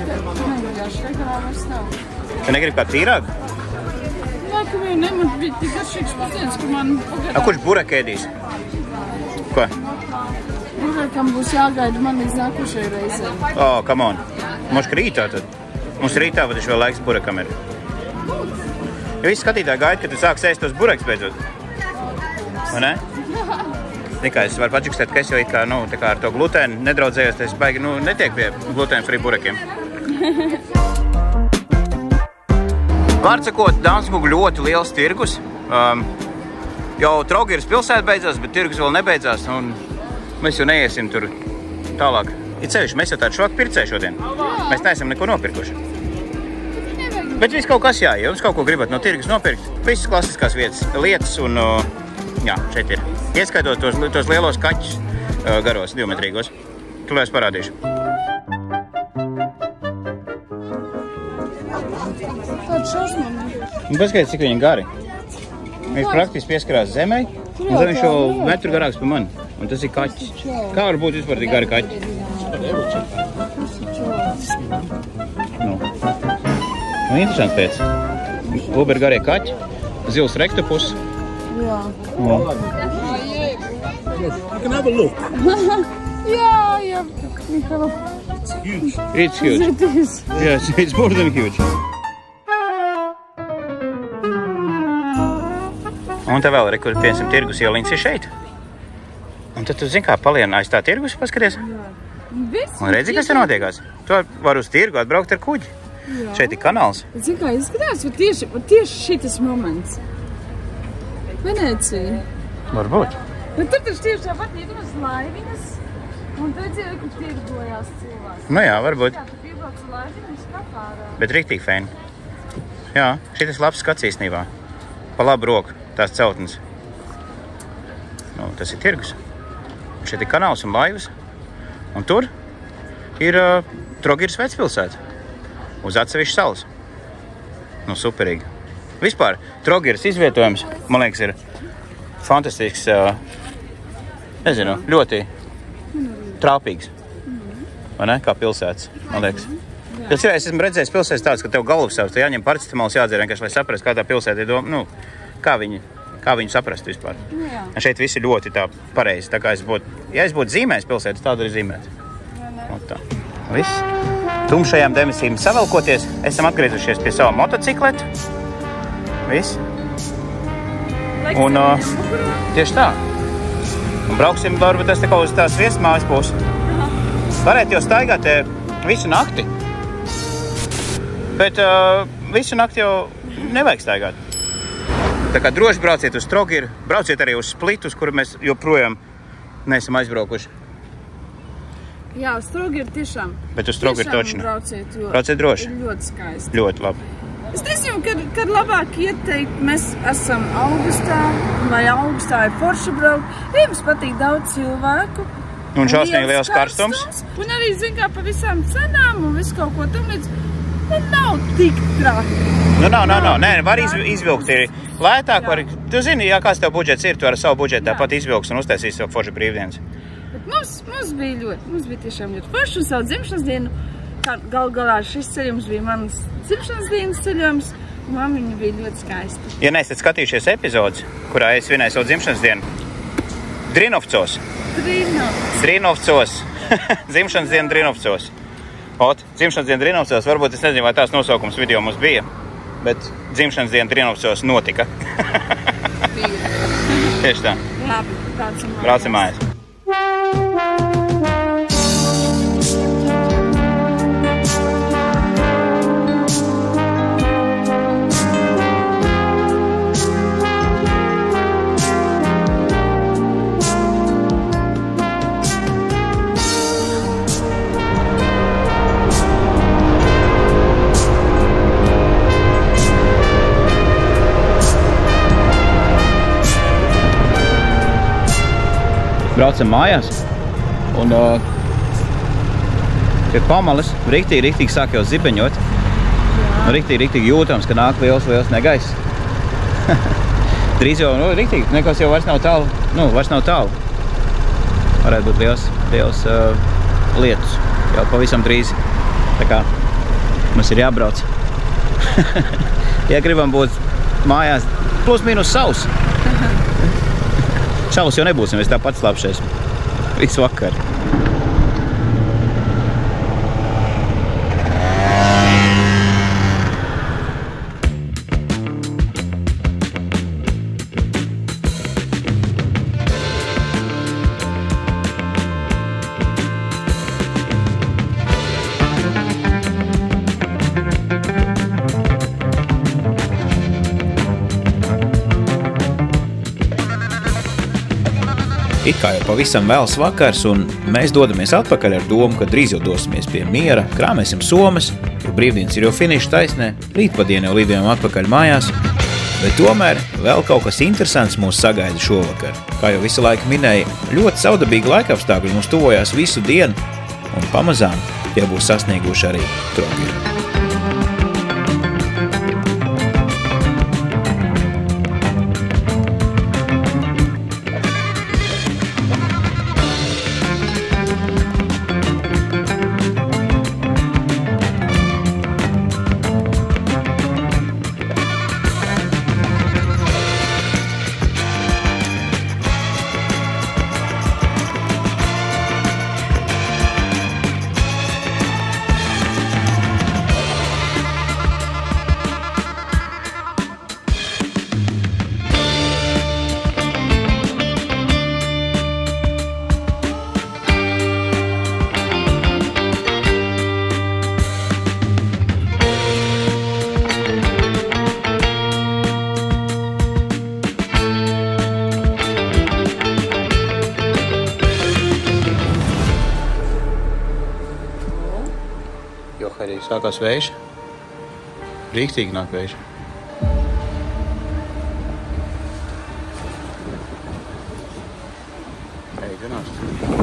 Tu negribi kā tīrāk? Jā, ka viņu nemaz bija tik garšīgs pusdienas, ka man pagadā. Kurš burek ēdīs? Ko? Burekam būs jāgaida man līdz nākošai reizē. Come on. Mums rītā tad. Mums rītā, bet vēl laiks burekam ir. Jo visi skatītāji gaida, ka tu sāks ēst tos bureks beidzot. Vai ne? Tikai es varu pačukstēt, ka es jau it kā, tā kā ar to glutēnu nedraudzējos, tad es baigi, netiek pie glutēnu free burekiem. Vārdsakot, Dansbuga ļoti liels tirgus. Jau Trogīras pilsēta beidzās, bet tirgus vēl nebeidzās, un mēs jau neiesim tur tālāk. Ir ceļš, mēs jau tādu švak pircēju šodien. Mēs neesam neko nopirkuši. Bet viss kaut kas, ja jums kaut ko gribat no tirgus nopirkt, visas klasiskās lietas, un jā, šeit ir. Ieskaitot tos lielos kaķus garos, 2-metrīgos. Tur es parādīšu. Paskaties, cik viņi gari. Viņš praktiski pieskarās zemē, un tad viņš jau metru garāks pa mani. Un tas ir kaķis. Kā var būt vispār tik gari kaķi? Interesants pēc. Uber garie kaķi, zils rektopus. Jā. You can have a look. Jā. It's huge. It's huge. It is. Yes, it's more than huge. Un te vēl ir, kur, piemēram, tirgus ieliņas ir šeit. Un tad tu zini, kā palien aiz tā tirgus, paskaties. Un redzi, kas te notiekās? Tu var uz tirgu atbraukt ar kuģi. Jā. Šeit ir kanāls. Zini, kā izskatās, tieši šitas moments. Venecija. Varbūt. Bet tur taču tieši tāpat ir uz laivinas, un tu redzēji, kur tirgojās cilvēki. Nu jā, varbūt. Jā, tu piebrauc ar laivinu un skapā ārā. Bet riktīgi fēni. Jā, šitas labs skats īstenībā. Pa labu roku, tās celtnes. Nu, tas ir tirgus. Šeit ir kanāls un laivas. Un tur ir Trogiras vecpilsēta. Uz atsevišķas salas. Nu, superīgi. Vispār, Trogiras izvietojums, man liekas, ir fantastisks, nezinu, ļoti trāpīgs. Vai ne? Kā pilsētas, man liekas. Es esmu redzējis pilsētas tāds, ka tev galvasavs, te jāņem paracetamolu jādzer vienkārši, lai saprast, kā tā pilsēta ir doma, nu, kā viņu saprast vispār. Jā. Un šeit viss ir ļoti tā pareizi, tā kā ja es būtu zīmējis pilsētas, tādu arī zīmēt. Un tā. Viss. Tumšajām debesīm savelkoties, esam atgriezušies pie sava motocikleta. Viss. Un tieši tā. Un brauksim varbūt tas te kaut uz tās viesmājas būs. Varētu jau staigāt visu nakti. Bet visu nakti jau nevajag staigāt. Tā kā droši brauciet uz Trogiru, brauciet arī uz Splitus, kur mēs joprojām neesam aizbraukuši. Jā, uz Trogiru tiešām. Bet uz Trogiru točni. Brauciet droši. Ir ļoti skaisti. Ļoti labi. Es nezinu, kad labāk ieteikt, mēs esam augustā, vai augustā ir forši braukt. Jums patīk daudz cilvēku. Un šausmīgi liels karstums. Un arī, zin kā, pa visām cenām un visu kaut ko tam līdz. Nav tik traki. Nu, nav. Nē, var izvilkt ir lētāk. Tu zini, ja kāds tev budžets ir, tu ar savu budžetu tāpat izvilks un uztaisīs savu forši brīvdienas. Bet mums bija tiešām ļoti forši un savu dzimšanas dienu. Galā šis ceļums bija manas dzimšanas dienas ceļojums. Man viņa bija ļoti skaista. Ja neesat skatījušies epizodes, kurā es svinēju savu dzimšanas dienu, Drinovcos. Dzimšanas diena Drinovcos. Dzimšanas diena Drinovcos, varbūt es nezinu, vai tās nosaukums video mums bija, bet dzimšanas diena Drinovcos notika. Tieši tā. Labi, braucam mājās. Braucam mājās, un pie pamalas riktīgi sāk jau zibeņot. Riktīgi jūtams, ka nāk liels negaiss. Drīz jau, riktīgi, nekas jau vairs nav tālu. Varētu būt liels lietus, jau pavisam drīz. Tā kā mums ir jābrauc. Ja gribam būt mājās plus mīnus savs. Šaus jau nebūsim, es tāpat slapšies visu vakaru. It kā jau pavisam vēls vakars, un mēs dodamies atpakaļ ar domu, ka drīz jau dosimies pie miera, krāmēsim somas, jo brīvdienas ir jau finiša taisnē, rītpadien jau lidojam atpakaļ mājās, bet tomēr vēl kaut kas interesants mūs sagaida šovakar. Kā jau visu laiku minēja, ļoti saudabīgi laikapstākļi mums tuvojās visu dienu, un pamazām tie būs sasnieguši arī Trogiru. Sākās vējš. Rīktīgi nāk vējš. Ej, ganās.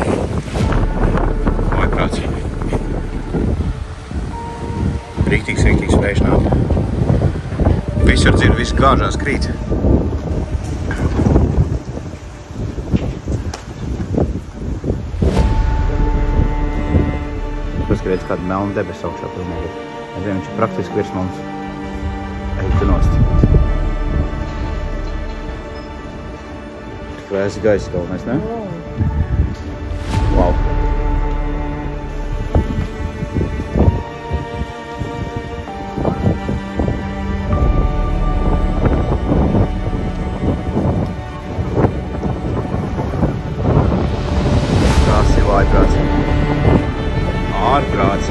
Vai prācī. Rīktīgs vējš nāk. Visur dzird, viss gāžās krīt. Paskaties, kāda melna debesa augšā pilnīgi. Viņš ir praktiski virs mums. Ej, tu nost. Tik vēsi gaisa galvenais, ne? Wow. Tās ir vājprāts. Ārprāts.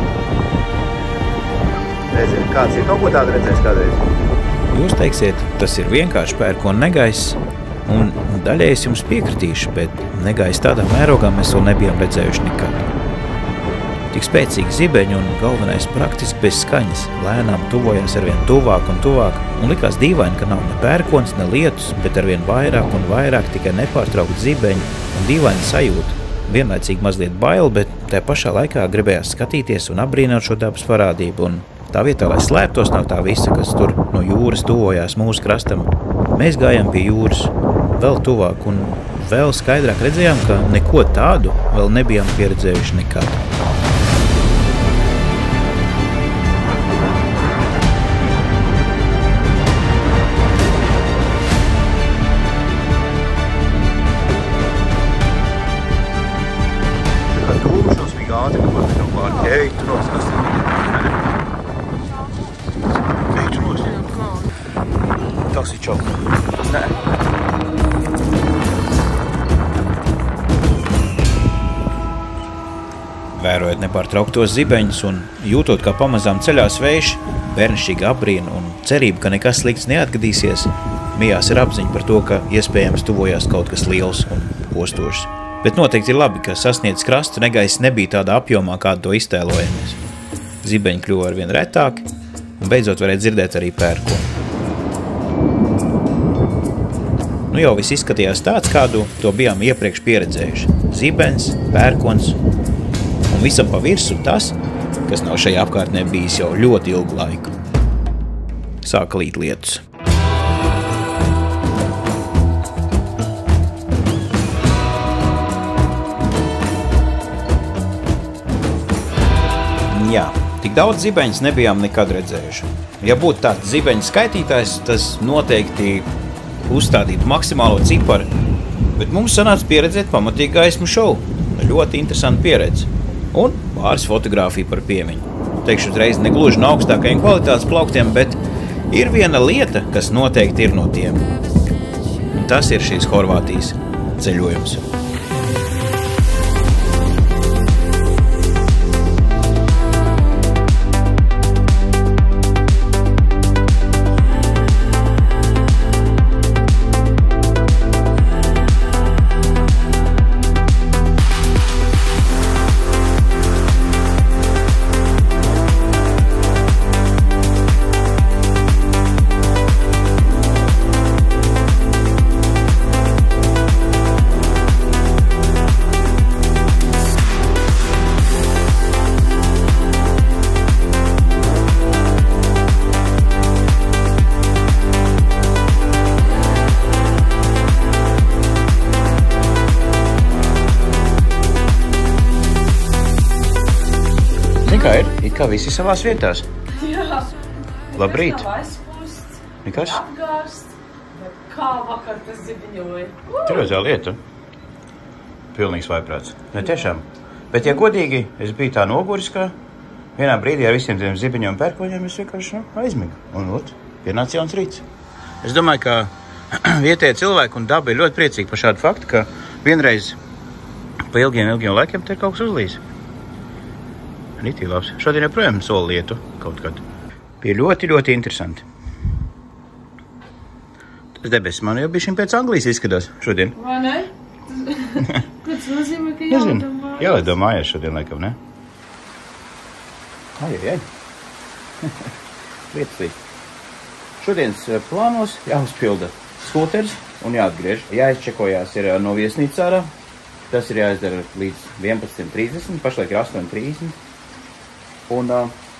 Redziet, kāds ir kaut ko tādu redzējis kādreiz? Jūs teiksiet, tas ir vienkārši pērkona negaiss, un daļai es jums piekritīšu, bet negaiss tādā mērogā mēs vēl nebijām redzējuši nekad. Tik spēcīgi zibeņi un galvenais praktiski bez skaņas, lēnām tuvojās arvien tuvāk un tuvāk, un likās dīvaini, ka nav ne pērkons, ne lietus, bet arvien vairāk un vairāk tikai nepārtraukt zibeņi un dīvaini sajūta. Vienlaicīgi mazliet bail, bet tajā pašā laikā gribējās skatīties un apbrīnot šo dabas parādību, un tā vietā, lai slēptos no tā visa, kas tur no jūras tuvojās mūsu krastam, mēs gājām pie jūras vēl tuvāk un vēl skaidrāk redzējām, ka neko tādu vēl nebijām pieredzējuši nekad. Ej, tu nost, kas ir? Ej, tu nost. Tas ir čau. Nē. Vērojot nepārtrauktos zibeņus un jūtot, kā pamazām ceļās vējš, bērnišķīgi apbrīna un cerība, ka nekas slikts neatgadīsies, mijās ir apziņa par to, ka iespējams tuvojās kaut kas liels un postošs. Bet noteikti ir labi, ka sasniedz krastu negaiss nebija tādā apjomā, kādu to iztēlojamies. Zibeņi kļuva arvien retāki, un beidzot varēja dzirdēt arī pērkonu. Nu jau viss izskatījās tāds, kādu to bijām iepriekš pieredzējuši. Zibens, pērkons, un visam pa virsu tas, kas nav šajā apkārtnē bijis jau ļoti ilgu laiku. Sāka līt lietus. Jā, tik daudz zibeņus nebijām nekad redzējuši. Ja būtu tāds zibeņu skaitītājs, tas noteikti uzstādītu maksimālo ciparu, bet mums sanāca pieredzēt pamatīgi gaismu šovu. Ļoti interesanta pieredze. Un pāris fotogrāfiju par piemiņu. Teikšu uzreiz negluži no augstākajiem kvalitātes plauktiem, bet ir viena lieta, kas noteikti ir no tiem. Un tas ir šīs Horvātijas ceļojums. Kā ir? It kā visi savās vietās. Jā. Labrīt. Aizpūsts, Nekas? apgārst, bet kā vakar tas zibiņoja. Tur jau lieta. Pilnīgs vaiprāts. Ne tiešām. Bet, ja godīgi, es biju tā noguris, ka vienā brīdī ar visiem tiem zibiņiem un pērkoņiem es vienkārši aizmigu. Un pienāca jauns rīts. Es domāju, ka vietējie cilvēki un daba ir ļoti priecīgi par šādu faktu, ka vienreiz pa ilgiem laikiem te ir kaut kas uzlīs. Ritīgi labs. Šodien joprojām soli lietu kaut kad. Bija ļoti, ļoti interesanti. Tas debesis man jau bišķiņ pēc Anglijas izskatās šodien. Vai ne? Ko tas nozīmē, ka Nezinu. Jālido mājās šodien, laikam, ne? Ai. Lietas. Šodienas plānos jāuzpilda skūters un jāatgriež. Jāizčekojās ir no viesnīcas ārā. Tas ir jāizdara līdz 11:30, pašlaik ir 8:30. Un,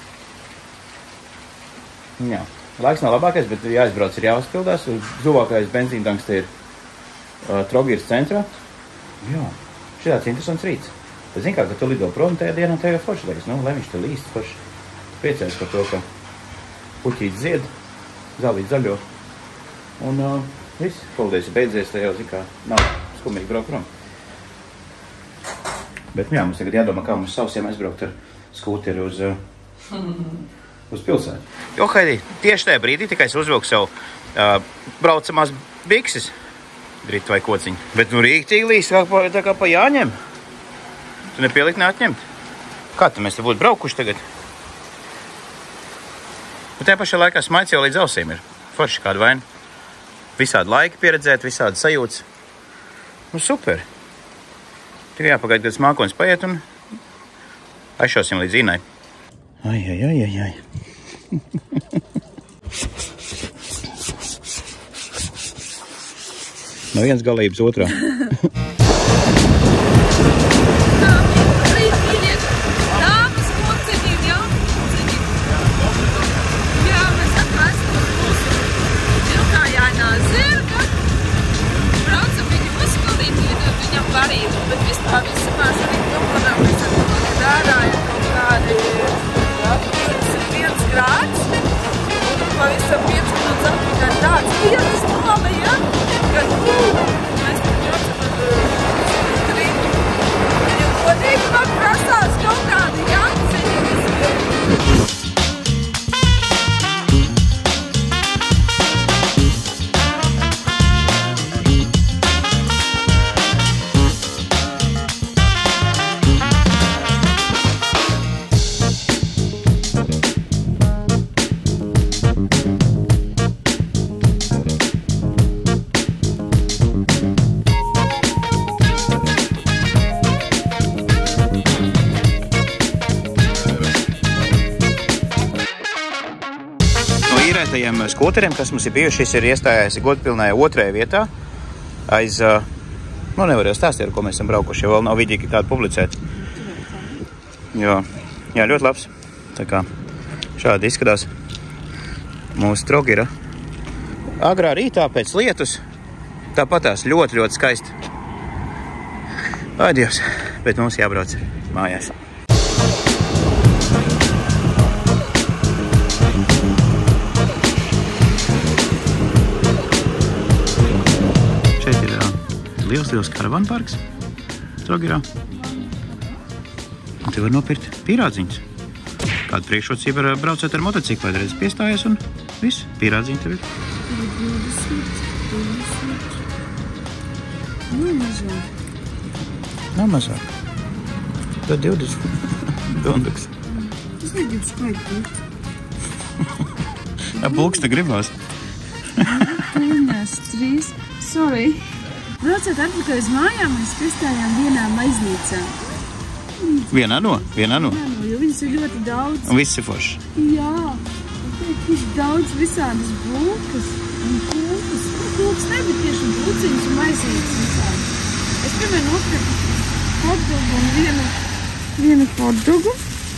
jā, laiks nav labākais, bet jāizbrauc ir jāuzpildās. Tuvākais benzīntanks te ir Trogīras centrā. Jā, šitāds interesants rīts. Bet zin kā, ka tu lido prom tajā dienā, tev jau forši liekas, lai viņš te līst forši. Priecājos par to, ka puķīts zied, zālīt zaļo. Un viss, paldies, beidzies, te jau zin kā, nav skumīgi braukt prom. Bet jā, mums tagad jādomā, kā mums sausiem aizbraukt ar skūteri uz pilsētu. Jo, Haidī, tieši tajā brīdī tikai es uzvilku savu braucamās bikses, dritu vai kociņu. Bet rīktīgi līst, tā kā pa jāņem. Tu nepielikt neatņemt? Kā tad mēs te būtu braukuši tagad? Bet tajā pašā laikā smaids jau līdz ausīm ir. Forši kāda vaina. Visādi laiki pieredzēt, visādi sajūtas. Super. Tikai jāpagaid, kad mākonis paiet un aizšausim līdz Inai. Ai. No vienas galības otrā. Bet vispār visamās arī domādā, mēs ar to dārāju kaut kādi 21 grāds, un pavisam 5 minūtes atpakaļ tāds lietas nome, ja? Kad mēs tur braucam ar skūteri. Ja godīgi man prasās kaut kādi janciņi. Tajiem skūteriem, kas mums ir bijušies, ir iestājās godpilnajā 2. vietā. Aiz, nevar jau stāstīt, ar ko mēs esam braukuši, jo vēl nav vidīgi tādu publicēt. Jo, jā, ļoti labs. Tā kā šādi izskatās mūsu Trogira. Agrā rītā pēc lietus, tāpatās ļoti, ļoti skaisti. Ai, Dievs, bet mums jābrauc mājās. Liels karavanu parks Trogirā. Un te var nopirkt pīrādziņus. Kāda priekšrocība var braucot ar motociklu, vai reiz piestājies un viss, pīrādziņi tev ir. Nav mazāk. Tad 20 donduks. Es negribu skaitīt. Bulks te gribās. 3, sorry. Braucot atpakaļ uz mājām, mēs piestājām vienā maiznīcā. Vienā no? Jo viņas ir ļoti daudz. Un viss ir forši. Jā. Ir daudz visādas bulkas un kūkas. Kūkas nebija tieši un bulciņas un maiznīcas visādi. Es pirmēr nopirku hotdogu un vienu hotdogu.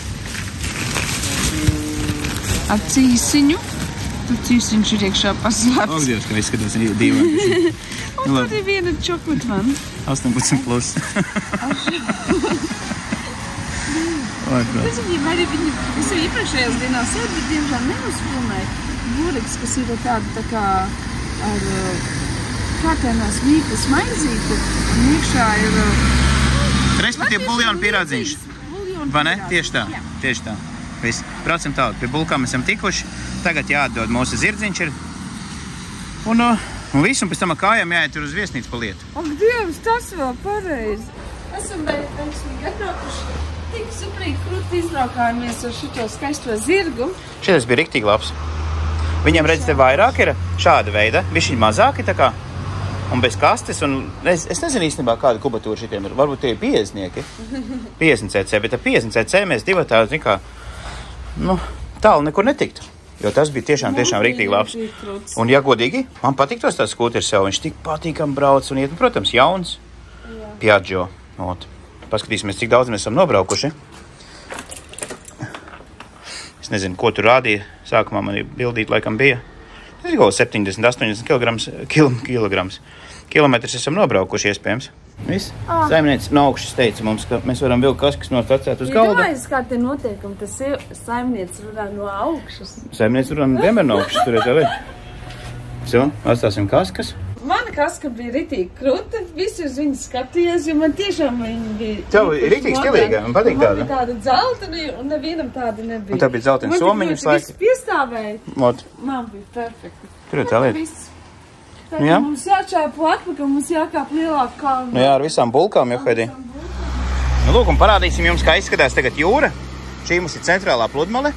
Ar cīsiņu. Tur cīsiņš ir iekšā paslēpts. Ak, Dievs, kā izskatās dīvāk. Un tad ir viena chocolate man. 18 plus. Es viņiem arī es jau iepriekšējās dienās iet, bet diemžēl neuzfilmēju. Bureks, kas ir tāda tā kā ar kārtēnās mīklas maizīti, un iekšā ir... Respektīvi buljonu pierādziņš. Vai ne? Tieši tā. Jā. Tieši tā. Viss. Braucam tālāk. Pie bulkām esam tikuši. Tagad jāatdod mūsu zirdziņš ir. Un visu, un pēc tam ar kājām jāiet uz viesnīcu pa lietu. Ak, Dievs, tas vēl pareizi. Esam veiksmīgi atbraukuši. Tik suprīgi krūti izbraukājamies ar šito skaisto zirgu. Šitas bija riktīgi labs. Viņam, redz, te vairāk ir šāda veida. Višķiņ mazāki tā kā. Un bez kastes. Un es nezinu īstenībā, kāda kubatūra šitiem ir. Varbūt tie ir 50-nieki. 50 cc, bet ar 50 cc mēs divatā, zin kā, nu, tālu nekur netiktu. Jo tas bija tiešām rīktīgi labs. Un, ja godīgi, man patīk tos tās skūteris jau. Viņš tik patīkam brauc un iet, un, protams, jauns. Piaggio. Paskatīsimies, cik daudz mēs esam nobraukuši. Es nezinu, ko tu rādīja. Sākumā man bildīt laikam bija. Tas ir kaut 70-80 kilometrus esam nobraukuši iespējams. Viss. Saimniece no augšas teica mums, ka mēs varam vilkt kaskas nost atstāt uz galda. Domāju, kā te notiekam, tas ir saimniece runā no augšas. Saimniece runā vienmēr no augšas, tur ir. So, atstāsim kaskas. Mana kaska bija ritīgi kruta, visi uz viņu skatījās, jo man tiešām viņa bija... Tev ir ritīgi stilīga, man patīk tāda. Man bija tāda dzelteni, un nevienam tāda nebija. Un tā bija dzelteni somiņu slēgta. Viss piestāvēja. Mot. Man bija perfekti. Tur ir tā lieta. Tā kā mums jāčāpo atpakaļ, mums jākāp lielāku kalnu. Nu jā, ar visām bulkām jau haidī. Nu lūk, un parādīsim jums, kā izskatās tagad jūra. Šī mums ir centrālā pludmale.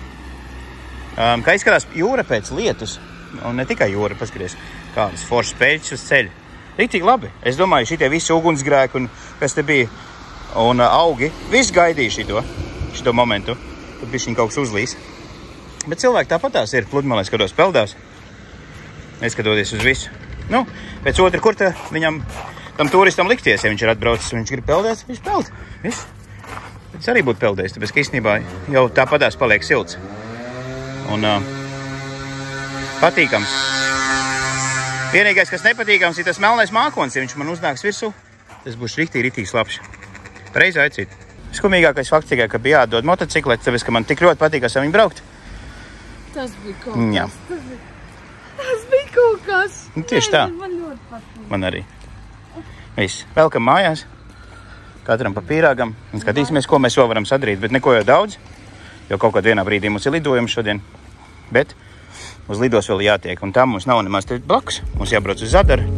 Kā izskatās jūra pēc lietus. Un ne tikai jūra, paskaties, kādas foršas pēķis uz ceļa. Riktīgi labi. Es domāju, šitie visi ugunsgrēki un kas te bija un augi, viss gaidīja šito momentu, kad bišķiņ kaut kas uzlīs. Bet cilvēki tāpatās ir pludmalē, skatos peldās, neskatoties uz visu. Nu, pēc otra, kur viņam, tam turistam likties, ja viņš ir atbraucis un viņš grib peldēt, viņš peld. Viss. Tas arī būtu peldējis, tāpēc, ka īstenībā jau tāpatās paliek silts. Un patīkams. Vienīgais, kas nepatīkams, ir tas melnais mākonis. Ja viņš man uznāks virsū, tas būs riktīgi slapš. Pareizi aicīt. Skumīgākais fakts tikai, ka bija jādod motocikleti, tāpēc, ka man tik ļoti patīkās ar viņu braukt. Tas bija kaut kas. Jā. Tas bija kaut kas. Nu, tieši tā. Man ļoti patīk. Man arī. Viss. Velkam mājās. Katram pa pīrāgam. Un skatīsimies, ko mēs vēl varam sadarīt. Bet neko jau daudz. Jo kaut kādā vienā brīdī mums ir lidojums šodien. Bet uz lidos vēl jātiek. Un tā mums nav nemaz te blakus. Mums jābrauc uz Zadaru.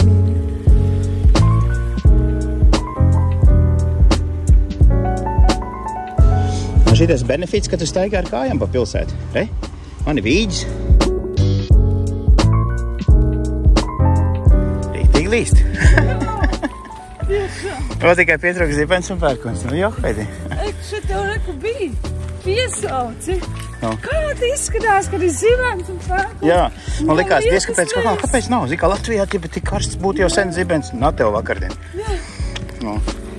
Un šitais benefits, ka tu staigā ar kājām pa pilsētu. Re? Man ir vīģis. Rīktīgi līst. Vēl tikai pietrūks zibens un pērkons. Nu, jau, haidī. Šeit tev reku bija. Piesauci. No. Kāda izskatās, kad ir zibens un pērkons? Jā, man likās, diez, kāpēc nav? Zini, kā Latvijā, ja tik karsts būtu jau sen zibens. Nav tev vakardien. Jā. No.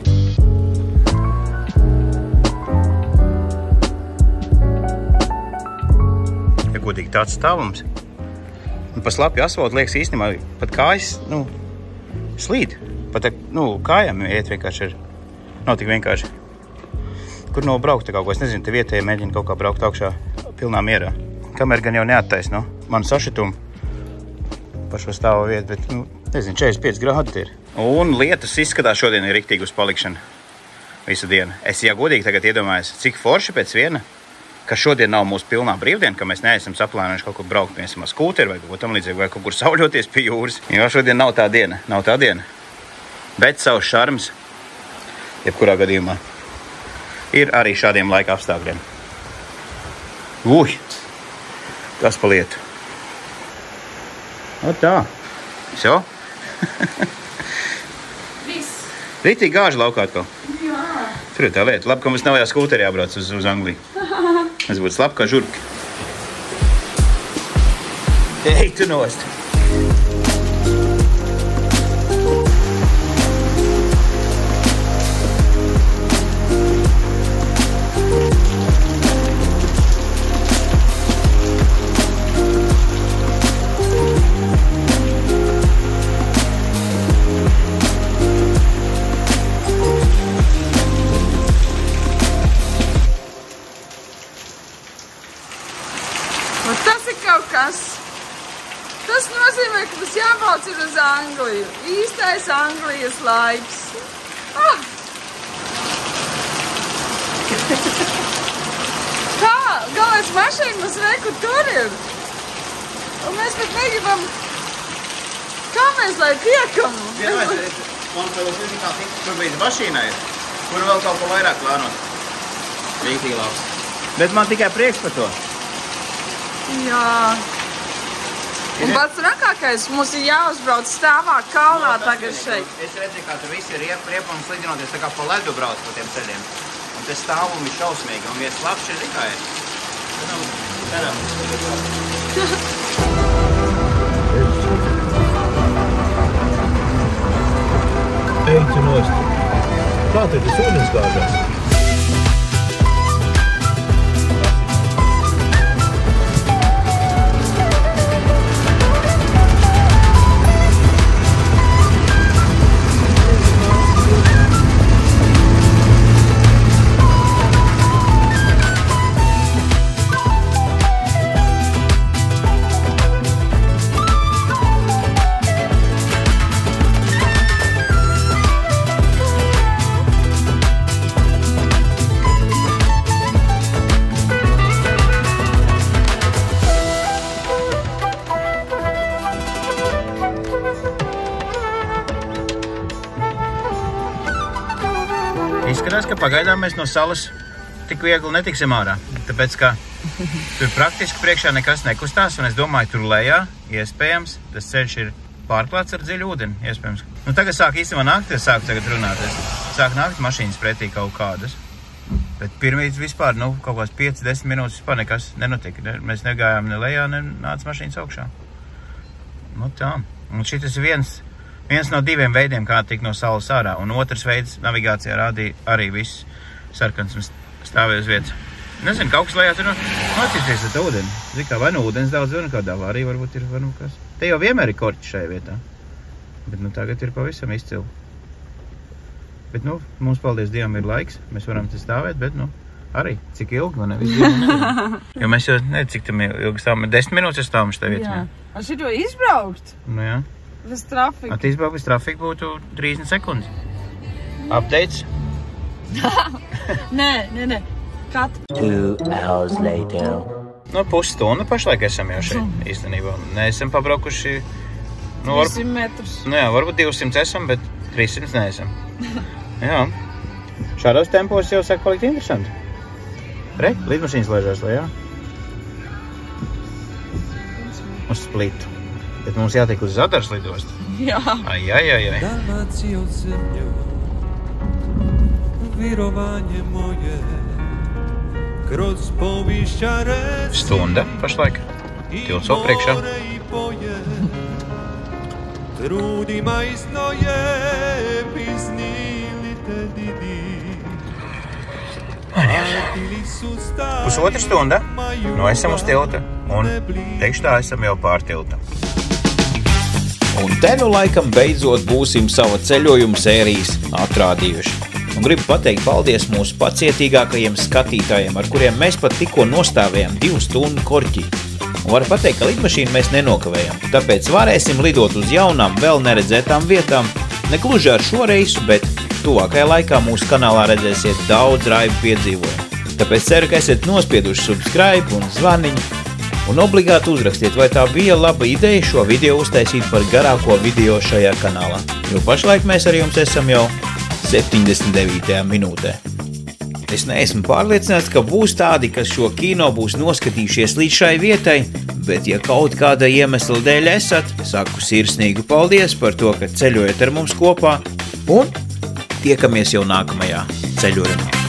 Ja godīgi tāds stāvums. Un pa slapju asfaltu liekas īstenībā pat kājas, slīd. Pat, kājām iet vienkārši ir. Nav tik vienkārši. Kur nav braukt kaut ko, es nezinu, te vietēji mēģina kaut kā braukt augšā pilnā mierā. Kamēr gan jau neattais, manu sašitumu par šo stāvo vietu, bet, nezinu, 45 grādi ir. Un lietas izskatās šodien ir riktīgi uz palikšanu visu dienu. Es, ja godīgi tagad iedomājos, cik forši pēc viena, ka šodien nav mūsu pilnā brīvdiena, ka mēs neesam saplānojuši kaut kur braukt, piemēram, ar skūteri vai kaut ko tam līdzīgi, vai kaut kur sauļoties pie jūras. Jo šodien nav tā diena. Bet savs šarms, jebkurā gadījumā, ir arī šādiem laika apstākļiem. Tas pa lietu. O tā. Viso? Viss. Ritīgi gāži laukā atkal. Jā. Tur ir tā lieta. Labi, ka mums nav skūteri jābrauc uz Angliju. Tas būtu slap kā žurki. Ej, tu nost! Tas nozīmē, ka tas jābrauc ir uz Angliju. Īstais Anglijas laiks. Kā? Galvenais mašīna mums reku tur ir. Un mēs pat negribam... Kā mēs lai tiekam? Man vēl uzzīmā tik, kur bija mašīnai, kur vēl kaut ko vairāk plānot. Rītīgi labs. Bet man tikai prieks par to. Jā. Un pats rakākais, mums ir jāuzbrauc stāvā kalnā tagad šeit. Es redzēju, kā tur visi ir riepam slidinoties tā kā pa ledu brauc pa tiem ceļiem. Un te stāvumi ir šausmīgi, un viens labs ir tikai ir. Ej, tu nost. Kā te tas ūdens gāzās? Izskatās, ka pagaidām mēs no salas tik viegli netiksim ārā, tāpēc, ka tur praktiski priekšā nekas nekustās, un es domāju, tur lejā, iespējams, tas ceļš ir pārklāts ar dziļu ūdeni, iespējams. Nu, tagad sāk īstenībā nākt, es sāku tagad runāt, sāk nākt mašīnas pretī kaut kādas, bet pirmīt vispār, nu, kaut kāds 5-10 minūtes vispār nekas nenotika, mēs negājām ne lejā, ne nāca mašīnas augšā. Nu, tā. Un šitas ir viens no diviem veidiem, kā tikt no salas ārā, un otrs veids navigācijā rādīja arī viss sarkans un stāvēja uz vietas. Nezinu, kaut kas lejā tur notīsies ar ūdeni. Zini, kā vai nu ūdens daudz, vai nu kādā avārija varbūt ir, vai nu kas. Te jau vienmēr ir korķi šajā vietā, bet nu tagad ir pavisam izcili. Bet nu, mums paldies Dievam ir laiks, mēs varam te stāvēt, bet nu, arī cik ilgi, vai ne? Jo mēs jau, cik tam ilgi stāvam, 10 minūtes stāvam šajā vietā. Jā. Ar šito izbraukt? Nu jā. Bez trafika. Atizbraukt bez trafika būtu 30 sekundes. Updates? Nē. Kat? 2 hours later. Nu, pusstundu pašlaik esam jau šeit, īstenībā. Neesam pabraukuši... Nu, 300 metrus. Nu jā, varbūt 200 esam, bet 300 neesam. Jā. Šādos tempos jau sāk palikt interesanti. Re, lidmašīnas laižās lejā. Uz Splitu. Bet mums jātiek uz Zadars lidostu. Jā. Ajajajaj. Dalmacją ziemią, wirowanie moje, kroc powieścia ręce Stunda pašlaik. Tilco priekšā. i poje, trudi majsnoje, pisnili te didi. Pusotra stunda. Nu, esam uz tilta. Un teikšu tā, esam jau pār tilta. Un te nu laikam beidzot būsim sava ceļojuma sērijas atrādījuši. Un gribu pateikt paldies mūsu pacietīgākajiem skatītājiem, ar kuriem mēs pat tikko nostāvējam 2 stundu korķī. Un varu pateikt, ka lidmašīnu mēs nenokavējam, tāpēc varēsim lidot uz jaunām, vēl neredzētām vietām, ne gluži ar šo reisu, bet tuvākajā laikā mūsu kanālā redzēsiet daudz raibu piedzīvojumu. Tāpēc ceru, ka esat nospieduši subscribe un zvaniņu. Un obligāti uzrakstiet, vai tā bija laba ideja šo video uztaisīt par garāko video šajā kanālā, jo pašlaik mēs ar jums esam jau 79. minūtē. Es neesmu pārliecināts, ka būs tādi, kas šo kino būs noskatījušies līdz šai vietai, bet ja kaut kāda iemesla dēļ esat, saku sirsnīgu paldies par to, ka ceļojat ar mums kopā, un tiekamies jau nākamajā ceļojumā.